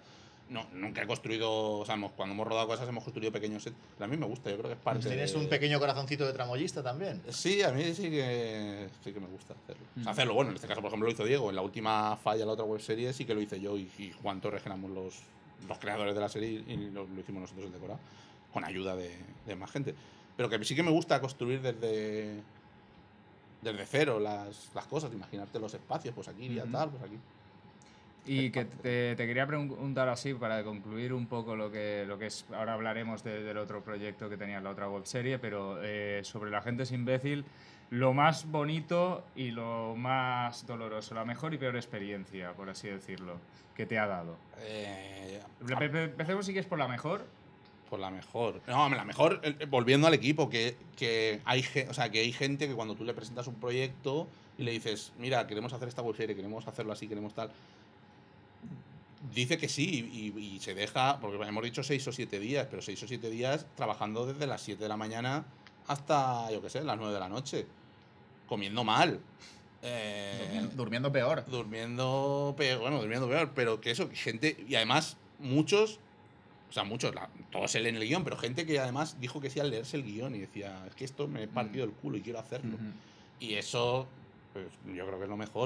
No, nunca he construido, o sea, hemos- cuando hemos rodado cosas hemos construido pequeños sets. Pero a mí me gusta, yo creo que es parte ¿Tienes de- un pequeño corazoncito de tramoyista también? Sí, a mí sí que, sí que me gusta hacerlo. O sea, Mm. hacerlo, bueno, en este caso, por ejemplo, lo hizo Diego. En la última falla, la otra webserie, sí que lo hice yo y, y Juan Torres, que éramos los, los creadores de la serie, y lo, lo hicimos nosotros el decorado, con ayuda de, de más gente. Pero que sí que me gusta construir desde, desde cero las, las cosas, imaginarte los espacios, pues aquí iría Ujú. tal, pues aquí. Y que te, te quería preguntar así, para concluir un poco lo que, lo que es, ahora hablaremos de- del otro proyecto que tenía la otra webserie, pero eh, sobre La gente es imbécil, lo más bonito y lo más doloroso, la mejor y peor experiencia, por así decirlo, que te ha dado. Eh, Pe- pe- Empecemos si quieres por la mejor. Por la mejor. No, la mejor, eh, eh, volviendo al equipo, que, que, hay, ge- o sea, que hay gente que cuando tú le presentas un proyecto y le dices, mira, queremos hacer esta webserie, queremos hacerlo así, queremos tal, dice que sí y, y se deja, porque hemos dicho seis o siete días, pero seis o siete días trabajando desde las siete de la mañana hasta, yo qué sé, las nueve de la noche, comiendo mal. Eh, Durmiendo, durmiendo peor. durmiendo peor, bueno, durmiendo peor, pero que eso, que gente, y además muchos, o sea, muchos, la- todos se leen el guión, pero gente que además dijo que sí al leerse el guión y decía, es que esto me he partido el culo y quiero hacerlo. Ujú. Y eso, pues yo creo que es lo mejor.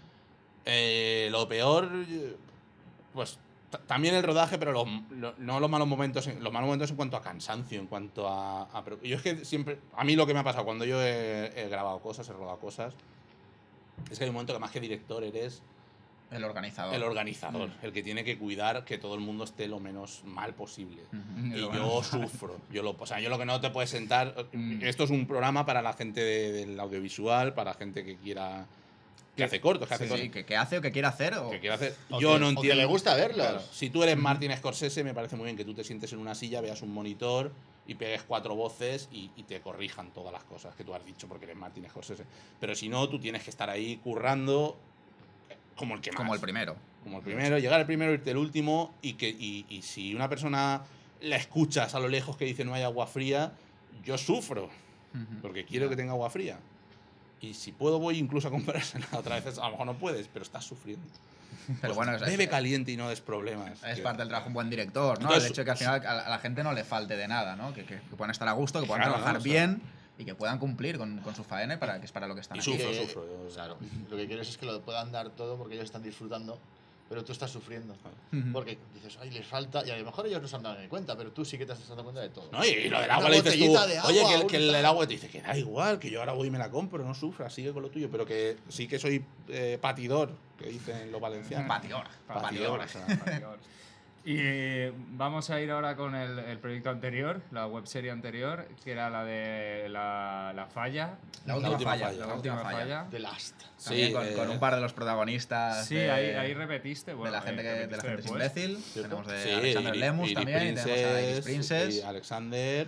Eh, lo peor, eh, pues ta- también el rodaje, pero los- lo- no los malos momentos, en- los malos momentos en cuanto a cansancio, en cuanto a, a pero yo es que siempre, a mí lo que me ha pasado cuando yo he, he grabado cosas, he rodado cosas, es que hay un momento que más que director eres El organizador. el organizador, Mm. el que tiene que cuidar que todo el mundo esté lo menos mal posible. Ujú. Y Lo yo sufro. Yo lo, o sea, yo lo que no te puedes sentar. Mm. Esto es un programa para la gente de- del audiovisual, para gente que quiera. Que hace cortos, que hace Sí, cosas. sí, que, que hace o que quiere hacer. O... Que quiere hacer. O Yo que- no o entiendo. que le gusta verlos. Claro, si tú eres Martin Scorsese, me parece muy bien que tú te sientes en una silla, veas un monitor y pegues cuatro voces y, y te corrijan todas las cosas que tú has dicho porque eres Martin Scorsese. Pero si no, tú tienes que estar ahí currando como el que más. Como el primero. Como el primero, llegar el primero, irte el último, y que y, y si una persona la escuchas a lo lejos que dice no hay agua fría, yo sufro, Ujú. porque quiero que tenga agua fría. Y si puedo voy incluso a comprársela otra vez, a lo mejor no puedes, pero estás sufriendo. Pero Pues bueno, es, bebe es- caliente y no des problemas. es Que- parte del trabajo de un buen director, ¿no? Entonces, el hecho de que al final a la, a la gente no le falte de nada, ¿no? Que, que- que puedan estar a gusto, que puedan Claro, trabajar no, o sea- bien y que puedan cumplir con, con su faena, para, que es para lo que están Y aquí. sufro, Que- sufro. yo- Claro, lo que quieres es que lo puedan dar todo porque ellos están disfrutando, pero tú estás sufriendo. Ujú. Porque dices, ay, les falta, y a lo mejor ellos no se han dado ni cuenta, pero tú sí que te has dado cuenta de todo. No, y, y lo del Una agua le dices tú, botellita de agua, oye, que, el, un que el, tal. el agua te dice que da igual, que yo ahora voy y me la compro, no sufras, sigue con lo tuyo, pero que sí que soy eh, patidor, que dicen los valencianos. Patior. Patidor, o sea, Y eh, vamos a ir ahora con el, el proyecto anterior, la webserie anterior, que era la de la, la falla. La última, última falla, falla. La última falla. The Last. También Sí, con, eh, con un par de los protagonistas. Sí, de, ahí, ahí repetiste. Bueno, de la gente, eh, que, de la repetiste gente es después. imbécil. ¿cierto? Tenemos de Sí, Alexander Iris- Lemus Iris también. Y tenemos a Iris Princess, Princess. y Alexander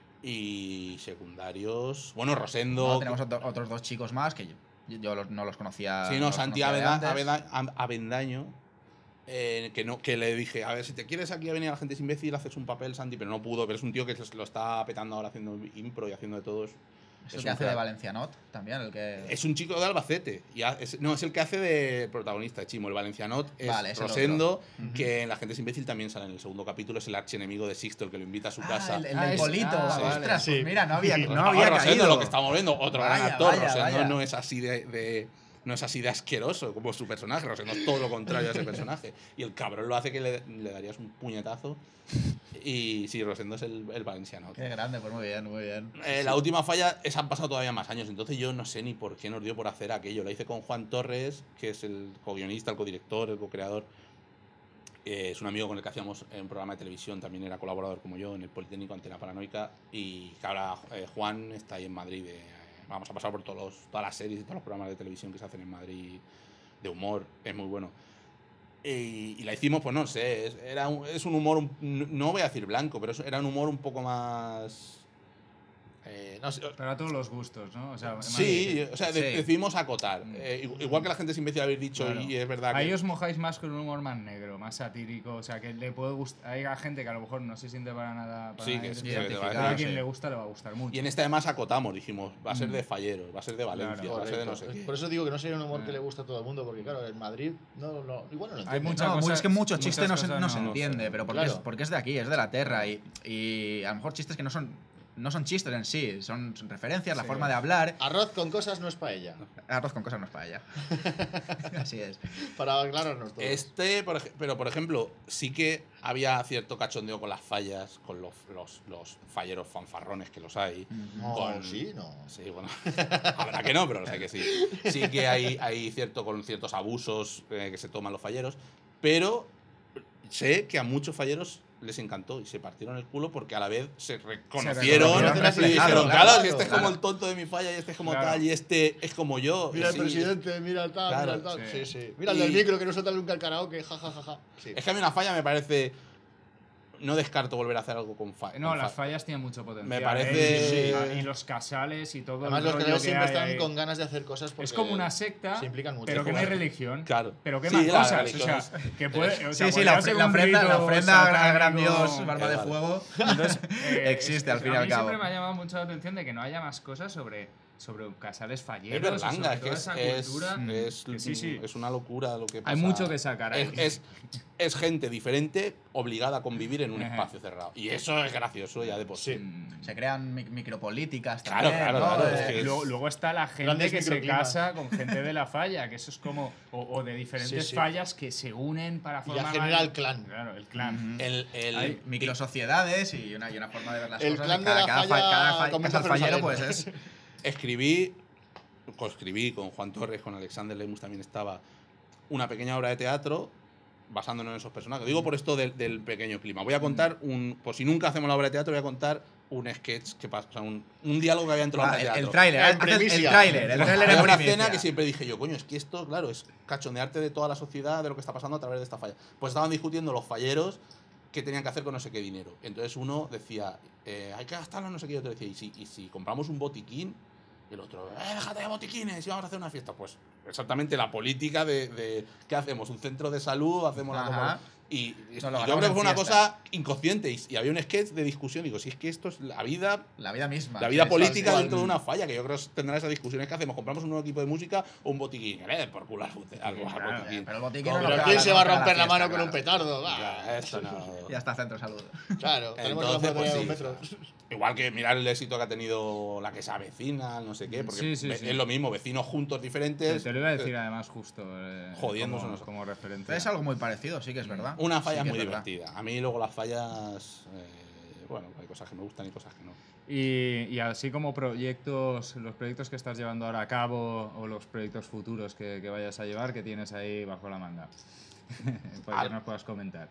y secundarios. Bueno, Rosendo. No, tenemos otro- otros dos chicos más que yo, yo los- no los conocía. Sí, no no, los Santi conocía de Aveda- antes. Aveda- Am- Avendaño. eh, que, no, que le dije, a ver, si te quieres aquí a venir a la gente es imbécil, haces un papel, Santi, pero no pudo. Pero es un tío que se lo está petando ahora haciendo impro y haciendo de todos. Es el Es que un hace de crack. Valencianot también. El que... Es un chico de Albacete. Y ha- es- no, es el que hace de protagonista, Chimo. El Valencianot es Vale, es el Rosendo, otro. Ujú. que en La gente es imbécil también sale en el segundo capítulo. Es el archienemigo de Sixto, el que lo invita a su Ah, casa. el, el Ah, del es- polito. ah, ostras, vale. pues Sí. mira, no había, no No, había Rosendo, caído. lo que estamos viendo, otro gran Vaya, actor. vaya, Rosendo vaya. no es así de, de- no es así de asqueroso como su personaje. Rosendo es todo lo contrario a ese personaje. Y el cabrón lo hace que le, le darías un puñetazo. Y sí, Rosendo es el, el valenciano. Qué grande, pues muy bien, muy bien. Eh, la última falla es, han pasado todavía más años, entonces yo no sé ni por qué nos dio por hacer aquello. La hice con Juan Torres, que es el co-guionista, el co-director, el co-creador. Eh, es un amigo con el que hacíamos un programa de televisión, también era colaborador como yo en el Politécnico Antena Paranoica. Y que ahora eh, Juan está ahí en Madrid. eh, vamos a pasar por todos los, todas las series y todos los programas de televisión que se hacen en Madrid de humor, es muy bueno. Y, y la hicimos, pues no sé, es, era un, es un humor, un- no voy a decir blanco, pero es- era un humor un poco más... eh, no sé, Para todos los gustos, ¿no? O sea, sí, o sea, de- Sí. decidimos acotar. Eh, igual que la gente es imbécil habéis dicho, Claro. y es verdad que. Ahí os mojáis más con un humor más negro, más satírico, o sea, que le puede gustar. Hay gente que a lo mejor no se siente para nada. Para Sí, nada que se- identificado, que pero a sí. quien le gusta le va a gustar mucho. Y en este además acotamos, dijimos, va a ser Mm. de falleros, va a ser de Valencia, Claro. va a ser de no sé Correcto. qué. Por eso digo que no sería un humor que Ah. le gusta a todo el mundo, porque claro, en Madrid no, no, igual no lo Hay entienden. muchas No, cosas- es que mucho muchas chiste no se, cosas no se no- entiende, pero porque, Claro. es, porque es de aquí, es de la tierra. Y, y a lo mejor chistes que no son, no son chistes en sí, son, son referencias, la Sí. forma de hablar. Arroz con cosas no es paella. Arroz con cosas no es para ella. Así es. Para aclararnos todo. Este, por ej- pero por ejemplo, sí que había cierto cachondeo con las fallas, con los, los, los falleros fanfarrones que los hay. No, con- sí, no. Sí, bueno, habrá que no, pero lo sé que sí. Sí que hay, hay cierto con ciertos abusos eh, que se toman los falleros, pero sé que a muchos falleros les encantó y se partieron el culo porque a la vez se reconocieron reconocieron y reflejado, dijeron, claro, claro, si este es claro. como el tonto de mi falla y este es como Claro. tal y este es como yo. Mira el Sí, presidente, mira el tal, Claro, mira el tal. sí. Sí, sí. Mira el Y- del micro que no suelta nunca el karaoke, ja, ja, ja, ja. Sí. Es que a mí una falla me parece... No descarto volver a hacer algo con falla. No, las fallas tienen mucho potencial. Me ¿eh? parece- Y, y los casales y todo Además, el los rollo canales que siempre hay están ahí. con ganas de hacer cosas porque Es como una secta, se implican mucho. pero que no hay religión. Claro. Pero Sí, queman la cosas. O religión sea, es- que puede. O sea, Sí, sí, la, podría ofre- ser la un ofrenda, la rito ofrenda al gran satánico. dios, barba de Vale. fuego. Entonces, eh, Existe, es- al fin y a al mí cabo. siempre me ha llamado mucho la atención de que no haya más cosas sobre, sobre casales Es falleros. y berlanga, sobre es que toda es, esa es, cultura. es, que sí, sí. es una locura lo que pasa. Hay mucho que sacar ahí. Es, es, es gente diferente obligada a convivir en un Ajá. espacio cerrado. Y eso es gracioso ya de por sí. Mm. Se crean mi- micropolíticas Claro, también, claro, ¿no? claro, Eh, es que- Luego, luego está la gente Grandes que se microclimas. casa con gente de la falla, que eso es como. O, o de diferentes Sí, sí. fallas que se unen para Y ya formar. genera algo. el clan. Claro, el clan. El, el, Hay microsociedades y una, y una forma de ver las El cosas. clan y de la cada, cada, falla fa- cada fa- convento casal fallero, pues Jerusalén. es. escribí, coescribí con Juan Torres, con Alexander Lemus también estaba, una pequeña obra de teatro basándonos en esos personajes. Digo por esto del, del pequeño clima. Voy a contar un. Por si nunca hacemos la obra de teatro, voy a contar un sketch que pasa, o sea, un, un diálogo que había dentro de la Ah, obra de el, teatro. el tráiler, En haces el primicia. tráiler, el tráiler Hay en una primicia. escena que siempre dije yo, coño, es que esto, claro, es cachondearte de toda la sociedad, de lo que está pasando a través de esta falla. Pues estaban discutiendo los falleros qué tenían que hacer con no sé qué dinero. Entonces uno decía, eh, hay que gastarlo en no sé qué, y otro decía, ¿y si, y si compramos un botiquín? Y el otro, eh, déjate de botiquines y vamos a hacer una fiesta. Pues exactamente la política de, de ¿qué hacemos? ¿Un centro de salud? ¿Hacemos la Ajá. cosa? Y, y Nos lo yo ganamos creo que en fue una fiesta. cosa inconsciente y, y había un sketch de discusión. Digo, si es que esto es la vida La vida misma. la vida Sí, política tal dentro de cual. una falla, que yo creo que tendrá esas discusiones que hacemos. ¿Compramos un nuevo equipo de música o un botiquín? Eh, por culo al fute- algo al claro, botiquín. Pero el botiquín No, no lo Pero pega ¿quién la- se no va a pega la romper la fiesta, mano con un claro. petardo? Va. Ya, esto no. Ya está, centro de salud. Claro, tenemos Entonces, que pues hacer sí, un metro. o sea, igual que mirar el éxito que ha tenido la que se avecina, no sé qué, porque Sí, sí, ve- sí. es lo mismo, vecinos juntos Te, diferentes. te lo iba a decir además justo. Eh, Jodiéndose como, unos- como referente. Es algo muy parecido, sí que es verdad. Una falla Sí que muy es verdad. divertida. A mí luego las fallas, eh, bueno, hay cosas que me gustan y cosas que no. Y, y así como proyectos, los proyectos que estás llevando ahora a cabo o los proyectos futuros que, que vayas a llevar, que tienes ahí bajo la manga. Para que Al- nos puedas comentar.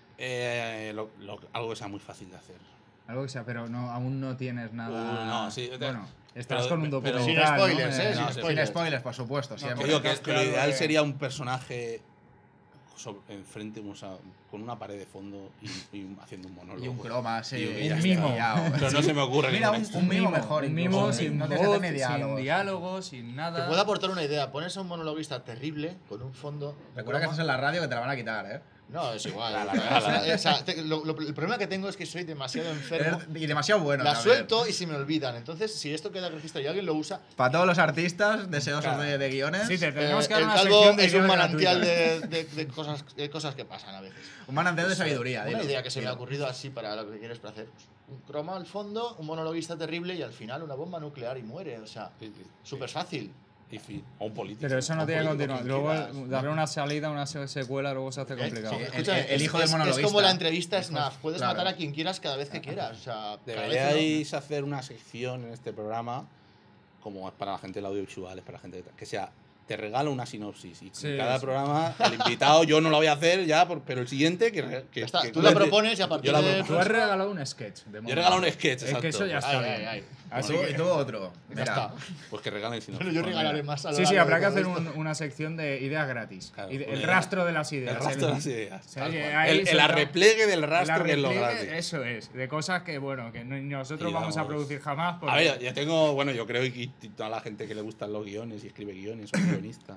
Eh, lo- lo- algo que sea muy fácil de hacer. Algo que sea, pero no, aún no tienes nada. Uh, no, sí, Bueno, estás pero- con un pero- documental. Sin ¿no? spoilers, ¿eh? Eh, Sin no, Sin spoilers. spoilers, por supuesto. No, Que siempre. digo que, Porque que lo claro, ideal eh. sería un personaje sobre- enfrente, o sea, con una pared de fondo y, y haciendo un monólogo. Y un croma, sí. Y un- y y ya ya está, mimo. ya. Pero no se me ocurre Mira, ningún un, extra. un mimo mejor. Un incluso, mimo ¿eh? sin no voz, tienes que tener sin diálogos. diálogos, sin Te nada. puedo aportar una idea. Pones a un monologuista terrible con un fondo. Recuerda que estás en la radio que te la van a quitar, ¿eh? No, es igual. La, la, la, la, la. O sea, te- lo- lo- el problema que tengo es que soy demasiado enfermo. Y demasiado bueno. La también. suelto y se me olvidan. Entonces, si esto queda registrado y alguien lo usa, Para todos los artistas deseosos de, de guiones, Sí, te eh, tenemos que dar el una calvo sección de es un guiones manantial gratuitas. de, de- de cosas, de cosas que pasan a veces. un manantial de sabiduría. Una dilo, idea que se me ha dilo. ocurrido así para lo que quieres hacer. Un croma al fondo, un monologuista terrible y al final una bomba nuclear y muere. O sea, Sí, sí, súper fácil. Y fin. O un político. Pero eso no Un tiene que político, continuar. quien Luego quieras. darle una salida, una se- secuela, luego se hace ¿Eh? complicado. Sí, Escúchame, el- el es- hijo del es- monologuista. Es como la entrevista Snaf. Puedes claro. matar a quien quieras cada vez que quieras. O sea, cada vez que Deberíais hacer una sección en este programa, como es para la gente del audiovisual, es para la gente que sea te regalo una sinopsis. Y Sí, en cada sí. programa, el invitado, yo no lo voy a hacer ya, por- pero el siguiente, que. re- que, Ya está, que- tú la propones y a partir yo la de- propongo. Tú has regalado un sketch. De Yo he momento. regalado un sketch, Es exacto. que eso ya está Ay, bien. ay, ay. Así y, tú, que- y tú otro. Ya Mira, está. Pues que regalen sinopsis. Bueno, yo regalaré más a lo Sí, sí, largo habrá de que todo hacer esto. un- una sección de ideas gratis. Claro, Y de- pues el ya. rastro de las ideas. El rastro de las ideas. O sea, tal que cual. ahí El, el soltamos- arreplegue del el rastro que es lo arreplegue, gratis. Eso es, de cosas que, bueno, que no- nosotros Y vamos a vamos- producir jamás. Porque A ver, ya tengo, bueno, yo creo que y toda la gente que le gustan los guiones y escribe guiones, soy guionista.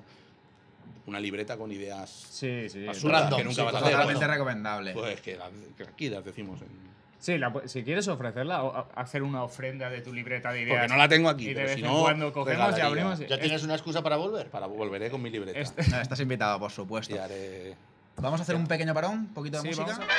Una libreta con ideas Sí, sí. absurdas Random, que nunca sí, vas a cosas hacer. totalmente Bueno, recomendable. pues que, las- que aquí las decimos. En, Sí, la pu- si quieres ofrecerla, o a- hacer una ofrenda de tu libreta de ideas. porque no la tengo aquí, Y de pero vez si en no, cuando cogemos y regalaría. abrimos. ¿Ya tienes una excusa para volver? Para volveré con mi libreta. Este- No, estás invitado, por supuesto. Y haré. Vamos a hacer un pequeño parón, un poquito de Sí, música. vamos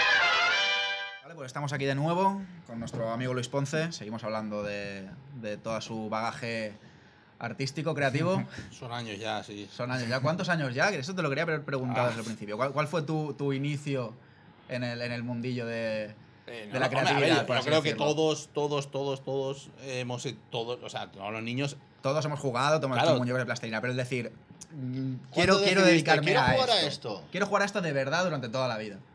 Vale, pues estamos aquí de nuevo con nuestro amigo Luis Ponce. Seguimos hablando de, de todo su bagaje artístico, creativo. Son años ya, sí. Son años ya. ¿Cuántos años ya? Que eso te lo quería haber preguntado Ah. desde el principio. ¿Cuál, cuál fue tu, tu inicio en el, en el mundillo de, Eh, no, de la hombre, a ver, creatividad? yo- por yo así creo que decirlo? todos, todos, todos, todos hemos. Todos, o sea, todos los niños. Todos hemos jugado, todos hemos Claro. hecho muñecos de plastilina, pero es decir, mm, ¿Cuándo quiero, quiero decidiste, dedicarme quiero a, jugar a esto. esto? Quiero jugar a esto de verdad durante toda la vida.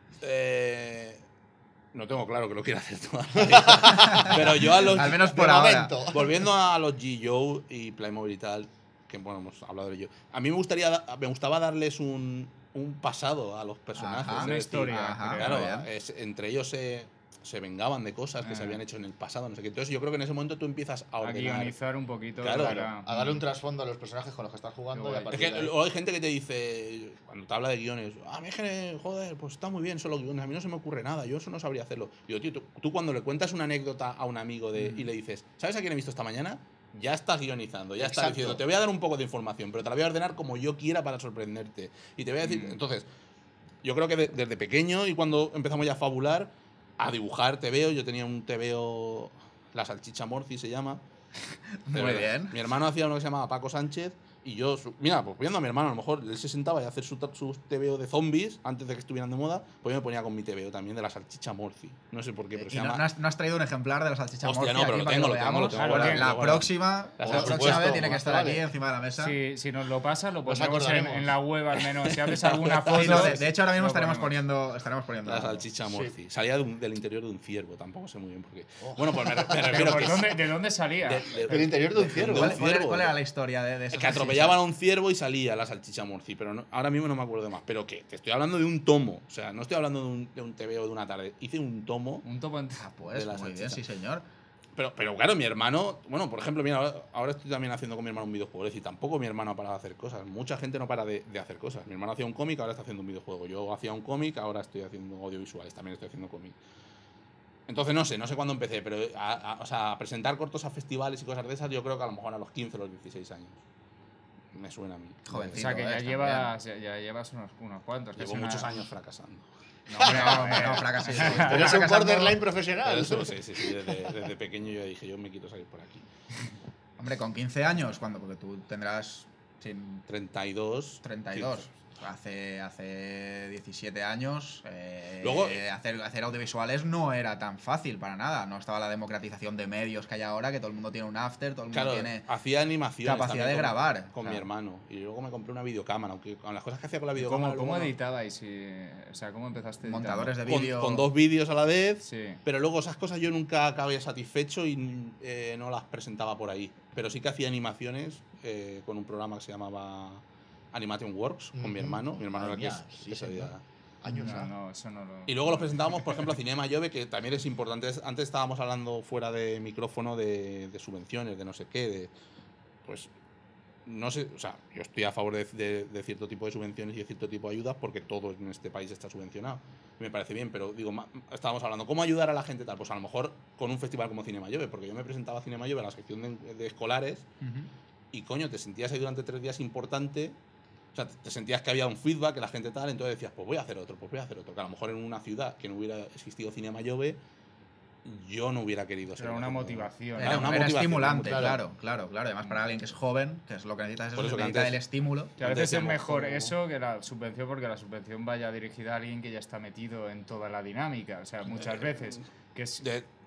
Eh, no tengo claro que lo quiera hacer toda la vida. Pero yo a los. Al menos por de ahora. momento. Volviendo a los G. Joe y Playmobil y tal, que bueno, hemos hablado de ello. A mí me gustaría, da- me gustaba darles un, un pasado a los personajes. Ajá, es una decir, historia, Ajá, Claro, muy bien. es- entre ellos se, se vengaban de cosas que se Ah. habían hecho en el pasado, no sé qué. Entonces yo creo que en ese momento tú empiezas a A ordenar. guionizar un poquito. Claro, para- A darle un trasfondo a los personajes con los que estás jugando y a Qué Es partir que de ahí- luego hay gente que te dice, cuando te habla de guiones, a mí es que, joder, pues está muy bien solo guiones, a mí no se me ocurre nada, yo eso no sabría hacerlo. Digo, tío, tú, tú cuando le cuentas una anécdota a un amigo de, y le dices, ¿sabes a quién he visto esta mañana? Ya estás guionizando, ya estás Exacto. diciendo, te voy a dar un poco de información, pero te la voy a ordenar como yo quiera para sorprenderte. Y te voy a decir, Mm. entonces, yo creo que de- desde pequeño y cuando empezamos ya a fabular, a dibujar te veo, yo tenía un te veo, la salchicha Morci se llama. Muy Pero bien. Mi hermano hacía uno que se llamaba Paco Sánchez y yo, su- mira, pues viendo a mi hermano, a lo mejor él se sentaba y a hacer su, sus T V O de zombies antes de que estuvieran de moda, pues yo me ponía con mi T V O también de la salchicha Morci. No sé por qué, pero Y se no, llama. no has, no has traído un ejemplar de la salchicha Hostia, Morci no, pero aquí lo para tengo, que lo tengo, lo veamos? tengo La- guardado, la, lo guardado. próxima, Por la próxima supuesto, vez tiene que más estar vale. aquí encima de la mesa. Si, si nos lo pasas, lo Nos pondremos en, acordaremos. en la web al menos. Si haces alguna foto. Sí, no, de, de hecho, ahora mismo lo estaremos ponemos. poniendo, estaremos poniendo La algo. salchicha Morci. Salía de un- del interior de un ciervo, tampoco sé muy bien por qué. Oh. Bueno, pues me, re- me Pero refiero ¿por que. dónde- ¿De dónde salía? de- de- Del interior de un ciervo. ¿Cuál, cuál era, ciervo, cuál era ¿no? la historia de, de esa Que salchicha? atropellaban a un ciervo y salía la salchicha Morci, pero no- ahora mismo no me acuerdo de más. Pero que te estoy hablando de un tomo, o sea, no estoy hablando de un, de un T V O de una tarde. Hice un tomo, Un topo en- Ah, pues, de la muy bien, salchicha. sí, señor. pero, pero claro, mi hermano, bueno, por ejemplo, mira, ahora, ahora estoy también haciendo con mi hermano un videojuego, es decir, tampoco mi hermano ha parado de hacer cosas. Mucha gente no para de, de hacer cosas. Mi hermano hacía un cómic, ahora está haciendo un videojuego. Yo hacía un cómic, ahora estoy haciendo audiovisuales, también estoy haciendo cómic. Entonces no sé, no sé cuándo empecé, pero a, a- o sea, a presentar cortos a festivales y cosas de esas, yo creo que a lo mejor a los quince o los dieciséis años. Me suena a mí. O Jovencito, sea que eh, ya está llevas, ya, ya llevas unos, unos cuantos. que Llevo es una- muchos años fracasando. No, hombre, no, no, no, fracasé. Eres un borderline profesional. Por eso, sí, sí, sí, desde, desde pequeño yo dije, yo me quiero salir por aquí. Hombre, con quince años, ¿cuándo? Porque tú tendrás sin treinta y dos. treinta y dos. Hace, hace diecisiete años, eh, Luego- hacer, hacer audiovisuales no era tan fácil para nada. No estaba la democratización de medios que hay ahora, que todo el mundo tiene un after, todo el mundo Claro, tiene hacía animaciones. capacidad también de con- grabar. Con mi Claro. hermano. Y luego me compré una videocámara, aunque con las cosas que hacía con la ¿Cómo, videocámara. cómo luego no- editabais? Y, o sea, ¿cómo empezaste editando? Montadores de con, vídeo. con dos vídeos a la vez. Sí. Pero luego esas cosas yo nunca acabé satisfecho y eh, no las presentaba por ahí. Pero sí que hacía animaciones eh, con un programa que se llamaba Animation Works, con mi Ujú. hermano. Mi hermano era el que, Madre mía, que sí, sabía. señor. Años No, ya. no, eso no lo. Y luego los presentábamos, por ejemplo, a Cinema Llove, que también es importante. Es- Antes estábamos hablando fuera de micrófono de, de subvenciones, de no sé qué, de. Pues. No sé, o sea, yo estoy a favor de, de- de cierto tipo de subvenciones y de cierto tipo de ayudas porque todo en este país está subvencionado. Y me parece bien, pero digo, ma- estábamos hablando, ¿cómo ayudar a la gente tal? Pues a lo mejor con un festival como Cinema Llove, porque yo me presentaba a Cinema Llove a la sección de, de escolares Ujú. y coño, te sentías ahí durante tres días importante. O sea, te sentías que había un feedback, que la gente tal, entonces decías, pues voy a hacer otro, pues voy a hacer otro. Que a lo mejor en una ciudad que no hubiera existido Cinema Llove, yo no hubiera querido ser. Era una haciendo- motivación. Era, Era una era motivación, estimulante, claro. claro, claro, claro. Además, para alguien que es joven, que es lo que necesitas, es Por eso, eso que necesita antes- el estímulo. Que a Antes veces es decíamos mejor como- eso que la subvención, porque la subvención vaya dirigida a alguien que ya está metido en toda la dinámica. O sea, muchas Eh, veces. Que es, De-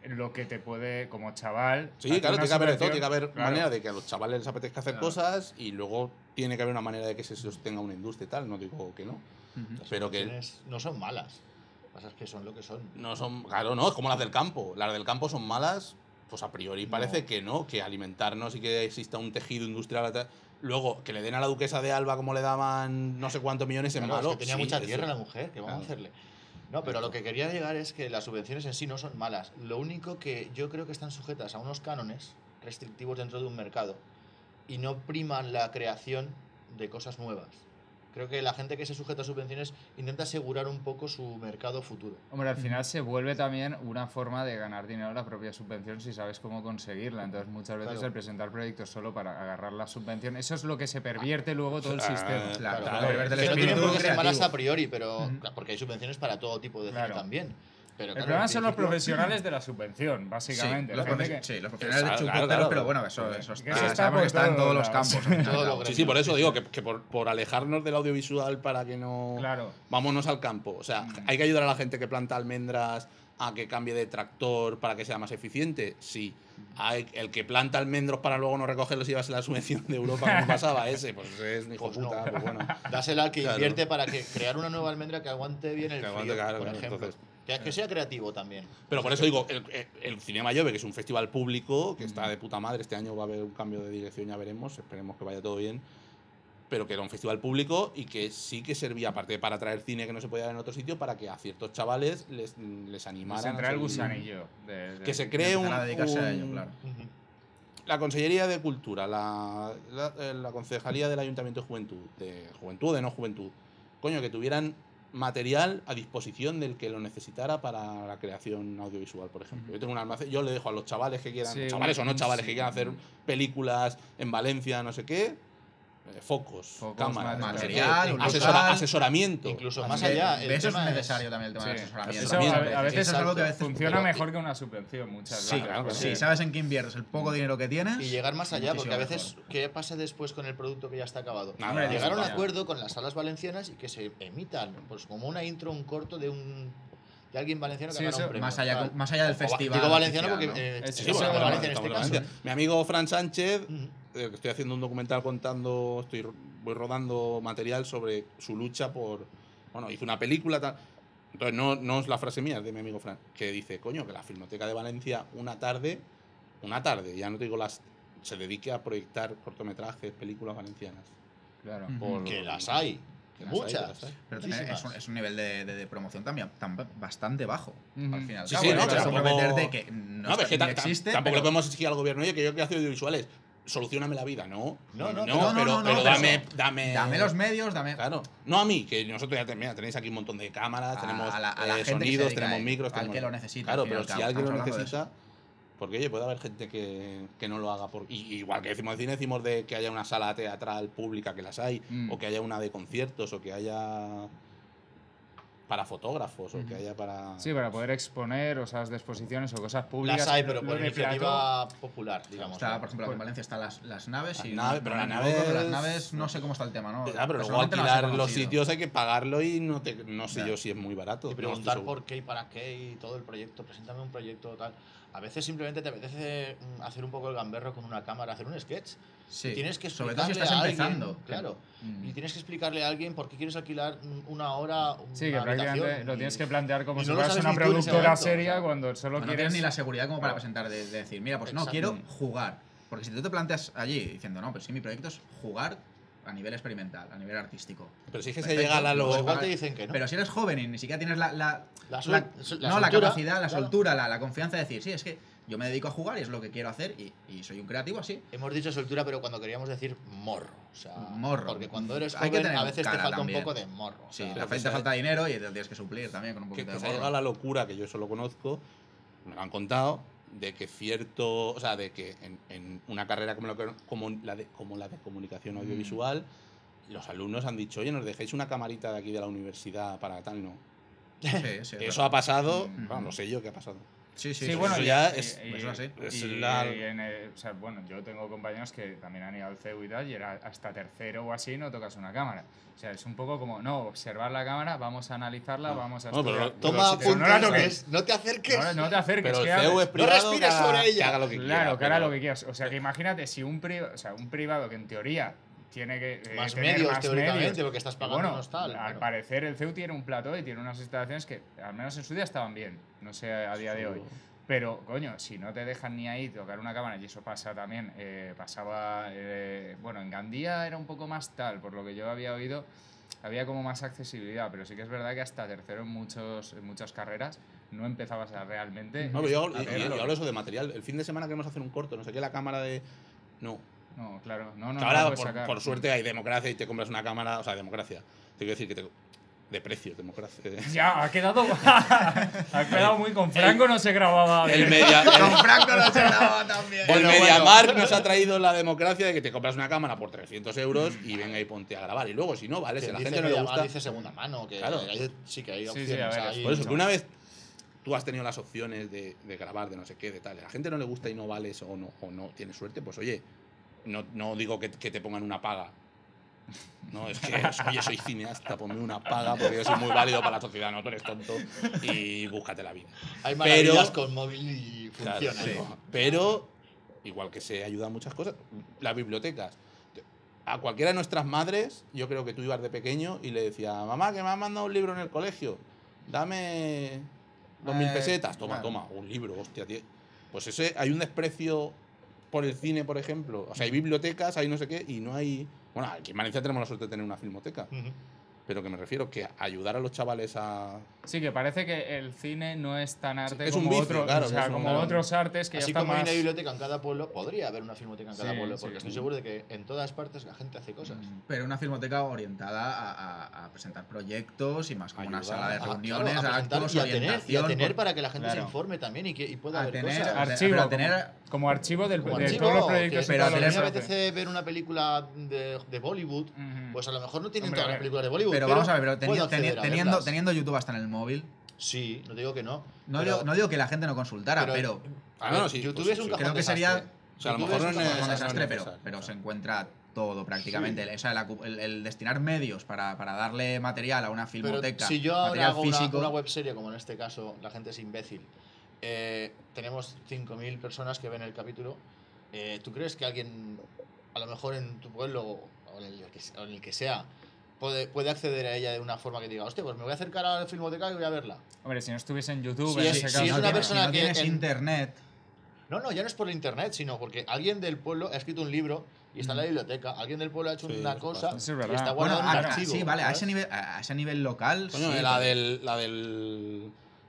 lo que te puede, como chaval... Sí, hacer claro, una tiene que haber de todo, subvención, tiene que haber claro. manera de que a los chavales les apetezca hacer Claro. cosas y luego tiene que haber una manera de que se sostenga una industria y tal, no digo que no. Las Pero que subvenciones no son malas. Lo que pasa es que son lo que son. no son, claro, no, es como las del campo. Las del campo son malas, pues a priori parece No. que no, que alimentarnos y que exista un tejido industrial. tal. Luego, que le den a la duquesa de Alba como le daban no sé cuántos millones es Claro, malo. es que tenía sí, mucha eso- tierra la mujer, que vamos Claro. a hacerle. No, pero a lo que quería llegar es que las subvenciones en sí no son malas. Lo único que yo creo que están sujetas a unos cánones restrictivos dentro de un mercado y no priman la creación de cosas nuevas. Creo que la gente que se sujeta a subvenciones intenta asegurar un poco su mercado futuro. Hombre, al final se vuelve también una forma de ganar dinero la propia subvención si sabes cómo conseguirla. Entonces, muchas veces Claro. el presentar proyectos solo para agarrar la subvención, eso es lo que se pervierte luego todo el Ah, sistema. claro, Claro, claro. pervierte el Que no espíritu tienen por qué ser malas creativo. a priori, pero claro, porque hay subvenciones para todo tipo de cine Claro. también. Pero, El claro, problema en son los principio- profesionales de la subvención, Sí, básicamente. los, Gente profe- que- sí, los profesionales de Claro, chupoteros, claro. pero bueno, eso, eso Que está, eso está sabemos por que está en todos todos los lados. campos. al fin y al Todos cabo. los Sí, sí, por eso digo que, que por, por alejarnos del audiovisual para que no... Claro. Vámonos al campo. O sea, ¿hay que ayudar a la gente que planta almendras a que cambie de tractor para que sea más eficiente? Sí. Hay el que planta almendros para luego no recogerlos y llevarse la subvención de Europa como pasaba ese, pues es un hijo Pues no. puta, pues bueno. Dásela al que Claro. invierte para que crear una nueva almendra que aguante bien el Que frío, aguante, claro, por claro, ejemplo. entonces- que, que sea creativo también. Pero por eso digo, el, el, el Cinema Llove, que es un festival público, que está de puta madre, este año va a haber un cambio de dirección, ya veremos, esperemos que vaya todo bien, pero que era un festival público y que sí que servía, aparte para traer cine que no se podía ver en otro sitio, para que a ciertos chavales les, les animaran. Se entra a el seguir. gusanillo. de- de- Que se cree un... Empezar a dedicarse a ello, un- claro. Ujú. La Consellería de Cultura, la, la, eh, la Concejalía del Ayuntamiento de Juventud, de Juventud o de no Juventud, coño, que tuvieran material a disposición del que lo necesitara para la creación audiovisual, por ejemplo. Yo tengo un almacén, yo le dejo a los chavales que quieran, Sí, chavales o no un- chavales sí. que quieran hacer películas en Valencia, no sé qué, eh, focos, Focos, cámaras, no sé material, qué, un asesora- local. asesoramiento. Incluso Así más que- allá, el De eso es tema es- necesario también el tema del Sí. asesoramiento. Eso a, a veces Eso es algo que a veces funciona pero- mejor que una subvención muchas Sí, veces. claro, porque- sí, sabes en qué inviertes el poco dinero que tienes. Y llegar más allá, porque a muchísimo veces, mejor. ¿qué pasa después con el producto que ya está acabado? Nada, Hombre, Llegar a un vaya. acuerdo con las salas valencianas y que se emitan, pues como una intro, un corto de un de alguien valenciano que Sí, gana eso- un premio. Más allá, tal. más allá del O va- festival. Digo valenciano oficial, porque ¿no? eh, Es- sí, eso- bueno, eso- Valencia en Estamos este en caso. Valencia. Mi amigo Fran Sánchez, Ujú. eh, que estoy haciendo un documental contando, estoy ro- voy rodando material sobre su lucha por, bueno, hizo una película tal. Entonces no, no es la frase mía, es de mi amigo Fran, que dice, coño, que la Filmoteca de Valencia una tarde, una tarde, ya no te digo las, se dedique a proyectar cortometrajes, películas valencianas. Claro. Ujú. Por- Que las hay. Que las hay, que Muchas. las hay. Pero también es Muchísimas. un, es un nivel de, de- de promoción también tan bastante bajo. Ujú. Al final. Sí, Claro, sí, bueno, no, puedes tampoco- comprometerte que no, No, pero es que está- ta- ni ta- existe. tampoco pero- le podemos exigir al gobierno, oye, que yo que hace audiovisuales, solucioname la vida, ¿no. No, no, no, no, pero, no, no, pero no, dame, pero- dame. Dame los medios, dame. Claro. No a mí, que nosotros ya ten- mira, tenéis aquí un montón de cámaras, A- tenemos a la- a la eh, gente que se sonidos, dedica tenemos a ello, micros. al tenemos- que lo necesita, Claro, al fin y pero al si cabo, alguien lo estamos hablando de necesita, porque oye, puede haber gente que, que no lo haga. Por, y, igual que decimos de cine, decimos de que haya una sala teatral pública, que las hay, Mm. o que haya una de conciertos, o que haya para fotógrafos, o que haya para. Sí, para poder exponer o salas de exposiciones o cosas públicas. Las hay, pero Lo por de iniciativa popular, digamos. Está, ¿no? por ejemplo, en Valencia están las, las naves. Las y naves, no- pero no las me equivoco, naves- pero las naves no sé cómo está el tema, ¿no? Ya, pero luego Personalmente no las he alquilar los conocido. sitios hay que pagarlo y no, te, no sé Ya. yo si es muy barato. Y no preguntar estoy seguro. por qué y para qué y todo el proyecto. Preséntame un proyecto tal. A veces simplemente te apetece mm, hacer un poco el gamberro con una cámara, hacer un sketch. Sí, Y tienes que sobre todo si explicarle estás a alguien, empezando. claro. Mm. Y tienes que explicarle a alguien por qué quieres alquilar mm, una hora. Una Sí, que prácticamente habitación, lo y- tienes que plantear como y si no lo fueras sabes una ni tú en ese productora momento, seria o sea. cuando solo No, no quieres. tienes ni la seguridad como para Claro. presentar, de, de decir, mira, pues no, Exacto. quiero jugar. Porque si tú te planteas allí diciendo, no, pues sí, mi proyecto es jugar a nivel experimental, a nivel artístico. Pero si es que se Perfecto, llega a la pues Pues lo- igual te dicen que no. Pero si eres joven y ni siquiera tienes la, la, La sol- la- la no, la soltura, capacidad, la claro. soltura, la, la confianza de decir, sí, es que yo me dedico a jugar y es lo que quiero hacer y, y soy un creativo así. Hemos dicho soltura, pero cuando queríamos decir morro. O sea, Morro. Porque cuando eres Hay que joven, tener a veces te cara falta también. un poco de morro. o Sí, sea, de pero que repente se- falta dinero y te tienes que suplir también con un que, poquito que de se ha morro. llegado a la locura, que yo eso lo conozco, me lo han contado, de que cierto, o sea, de que en, en una carrera como, lo que- como, la de, como la de comunicación audiovisual, los alumnos han dicho, oye, nos dejéis una camarita de aquí de la universidad para tal, no. Sí, sí, Eso ha pasado, Mm. bueno, no sé yo qué ha pasado. Sí, sí, Sí, sí, bueno, eso y- ya y- es- y- eso así. es y- la- y en el- o sea, bueno, yo tengo compañeros que también han ido al C E U y tal, y era hasta tercero o así no tocas una cámara. O sea, es un poco como, no, observar la cámara, vamos a analizarla, No. vamos a No, pero estudiar. Toma Pero si- apuntes, no la no, toques. no te acerques. No, no te acerques, Pero el que C E U haces. es privado, respires que haga- sobre ella. que haga lo que Claro, quiera. que hará pero- lo que quieras. O sea, que imagínate si un, pri- o sea, un privado que en teoría tiene que eh, Más tener medios, más teóricamente, medios, porque estás y pagando bueno, unos tal, al claro. parecer el C E U tiene un plató y tiene unas instalaciones que al menos en su día estaban bien, no sé a día de hoy. Pero, coño, si no te dejan ni ahí tocar una cámara, y eso pasa también, eh, pasaba, eh, bueno, en Gandía era un poco más tal, por lo que yo había oído, había como más accesibilidad, pero sí que es verdad que hasta tercero en, muchos, en muchas carreras no empezabas a realmente... No, pero yo, a y- ver y- lo yo que- hablo eso de material. El fin de semana queremos hacer un corto, no sé qué, la cámara de. No. No, claro, no, no, Que no la ahora, puedes por, sacar. por suerte, hay democracia y te compras una cámara. O sea, democracia. Te quiero decir que te. De precio, democracia. Ya, ha quedado, ha quedado muy con Franco, no se grababa El bien. media. Con Franco no se grababa también. El Bueno, MediaMarkt bueno. nos ha traído la democracia de que te compras una cámara por trescientos euros y venga y ponte a grabar. Y luego, si no, vale, si a la Dice gente no le Mediamar, gusta. dice segunda mano, que Claro. hay- sí que hay Sí, sí, opciones. a ver, hay- Por eso, que una vez tú has tenido las opciones de, de grabar, de no sé qué, de tal, y a la gente no le gusta y no vales o no, o no tienes suerte, pues oye, no, no digo que, que te pongan una paga. No, es que, es- oye, soy cineasta, ponme una paga porque yo soy muy válido para la sociedad, no, tú eres tonto y búscate la vida. Hay maravillas Pero- con móvil y Claro, funciona. sí. Pero, igual que se ayuda a muchas cosas, las bibliotecas. A cualquiera de nuestras madres, yo creo que tú ibas de pequeño y le decías, mamá, que me han mandado un libro en el colegio, dame dos mil Eh, pesetas, toma, claro. toma, un libro, hostia, tío. Pues ese, hay un desprecio por el cine, por ejemplo. O sea, hay bibliotecas, hay no sé qué, y no hay... Bueno, aquí en Valencia tenemos la suerte de tener una filmoteca, Ujú. pero que me refiero que ayudar a los chavales a... Sí, que parece que el cine no es tan arte es un como, vicio, otro- claro, o sea, que es un- como claro. otros artes que Así ya están como hay más... una biblioteca en cada pueblo, podría haber una filmoteca en cada Sí, pueblo, sí. porque estoy seguro de que en todas partes la gente hace cosas. Pero una filmoteca orientada a, a- a presentar proyectos y más como una Ayudar. sala de Ah, reuniones, claro, a presentar actos, y a tener, y a orientación. tener por- para que la gente Claro. se informe también y, que, y pueda a ver tener- cosas. a- Archivo, pero como, tener- como archivo del, Como de archivo, todos los que proyectos. y pero todo lo si que me se hace. apetece ver una película de, de Bollywood, Ujú. pues a lo mejor no tienen Hombre, a todas las ver. películas de Bollywood. Pero vamos a ver, pero teni- puedo teni- acceder a teniendo, verlas. teniendo YouTube hasta en el móvil, Sí, no digo que no. no, pero- digo, no digo que la gente no consultara, pero, Ah, no, no, sí, YouTube pues es un sí. cajón creo que sería- desastre. O sea, a lo YouTube mejor es no un es- cajón un no desastre. desastre, pero, necesario, pero o sea. se encuentra todo prácticamente. O sea, la cu- el, el destinar medios para, para darle material a una Pero filmoteca, si yo ahora material hago una, físico, una webserie, como en este caso, La gente es imbécil, eh, tenemos cinco mil personas que ven el capítulo, eh, ¿tú crees que alguien, a lo mejor en tu pueblo o en el que, se- o en el que sea, puede, puede acceder a ella de una forma que diga, hostia, pues me voy a acercar a la filmoteca y voy a verla? Hombre, si no estuviese en YouTube, Si en es- ese si caso... es no una tienes- persona si no que tienes en- internet, No, no, ya no es por internet, sino porque alguien del pueblo ha escrito un libro y está en la biblioteca, alguien del pueblo ha hecho Sí, una eso cosa pasa. Eso es y verdad. está bueno, guardado en un a- a- archivo. sí, vale, a ¿sabes? ese nivel, a a ese nivel local, Coño, sí, la porque- del. La del.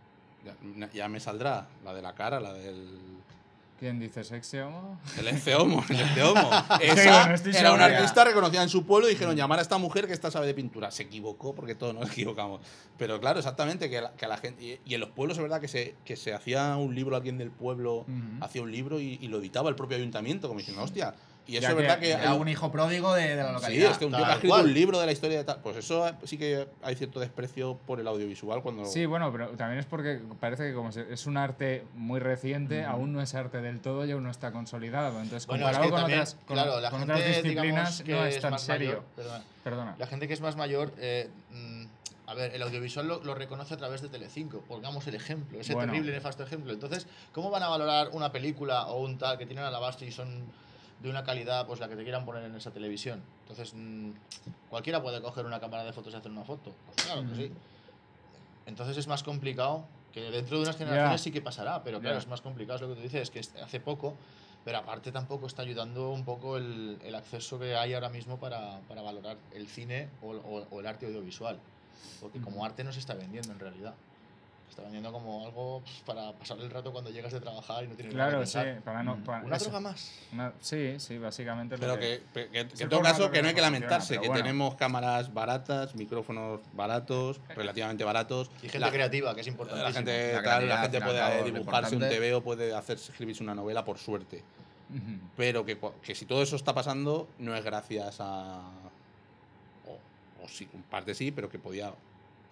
Ya, ya me saldrá. La de la cara, la del. ¿Quién dice sexy homo? El Ence Homo, el Ence Homo. Sí, Esa bueno, estoy era un seguro. artista reconocida en su pueblo y dijeron llamar a esta mujer que esta sabe de pintura. Se equivocó porque todos nos equivocamos. Pero claro, exactamente, que la, que la gente. Y, y en los pueblos es verdad que se, que se hacía un libro, alguien del pueblo Ujú. hacía un libro y, y lo editaba el propio ayuntamiento, como diciendo, hostia. Y eso Ya es que verdad que. era hay- un hijo pródigo de, de la Sí, localidad. es que un tío que Tal ha escrito cual. un libro de la historia de tal. Pues eso sí que hay cierto desprecio por el audiovisual cuando. Sí, bueno, pero también es porque parece que como se- es un arte muy reciente, aún no es arte del todo y aún no está consolidado. Entonces, Bueno, es comparado que con, también, otras, con, claro, la con gente, otras digamos, disciplinas, que no es es tan más serio. mayor, perdona, Perdona. la gente que es más mayor, eh, mm, a ver, el audiovisual lo, lo reconoce a través de Telecinco, pongamos el ejemplo, ese Bueno. terrible, nefasto ejemplo. Entonces, ¿cómo van a valorar una película o un tal que tienen al abasto y son de una calidad, pues la que te quieran poner en esa televisión? Entonces, mm, cualquiera puede coger una cámara de fotos y hacer una foto. Pues claro que sí. Entonces es más complicado, que dentro de unas generaciones Ya. sí que pasará, pero claro, Ya. es más complicado, es lo que tú dices, es que es- hace poco, pero aparte tampoco está ayudando un poco el, el acceso que hay ahora mismo para, para valorar el cine o, o- o el arte audiovisual, porque como arte no se está vendiendo en realidad. Se está vendiendo como algo pues, para pasar el rato cuando llegas de trabajar y no tienes nada Claro, que sí, pensar. para no... para- Una eso. droga más. Una- sí, sí, básicamente es lo Pero que, que, que- Es que el en todo formato caso, que que no hay que mejor lamentarse, funciona, que pero bueno. tenemos cámaras baratas, micrófonos baratos, relativamente baratos. Y gente La- creativa, que es importante. La gente, La tal, la creatividad, gente al puede fin y al cabo, lo dibujarse un importante. T V o puede hacer, escribirse una novela, por suerte. Ujú. Pero que, cua- que si todo eso está pasando, no es gracias a. O, o sí, en parte sí, pero que podía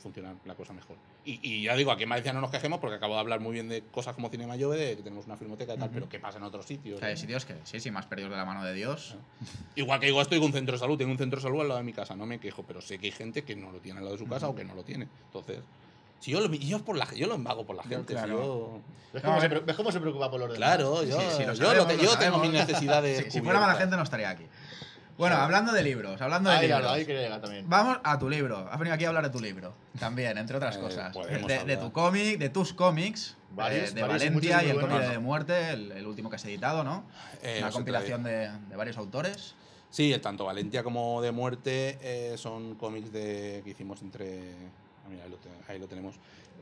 funcionar la cosa mejor. Y, y ya digo, aquí en Valencia no nos quejemos porque acabo de hablar muy bien de cosas como Cinema Jove, de que tenemos una filmoteca y tal, pero ¿qué pasa en otros sitios? O sea, hay ¿no? sitios que sí, sí, más perdidos de la mano de Dios. Igual que digo, estoy con un centro de salud, tengo un centro de salud al lado de mi casa, no me quejo, pero sé que hay gente que no lo tiene al lado de su casa o que no lo tiene. Entonces, si yo lo, yo por la, yo lo hago por la gente, claro. si yo... ¿Ves, No, cómo a se, ver. pre- ves cómo se preocupa por los demás? Claro, yo, Sí, sí, lo yo, sabemos, lo te- lo yo tengo sabemos. mis necesidades. Sí, si fuera mala cubiertas. gente no estaría aquí. Bueno, hablando de libros, hablando de Ahí, libros. claro, ahí quería llegar también. Vamos a tu libro. Has venido aquí a hablar de tu libro. También, entre otras Eh, cosas. podemos De, de hablar. tu cómic, de tus cómics. Varios, eh, de varios y Valencia muchos y el muy cómic buenos. de Muerte, el, el último que has editado, ¿no? Eh, Una no sé, compilación de, de varios autores. Sí, tanto Valencia como de Muerte eh, son cómics de, que hicimos entre... ah, mira, ahí lo, te- ahí lo tenemos.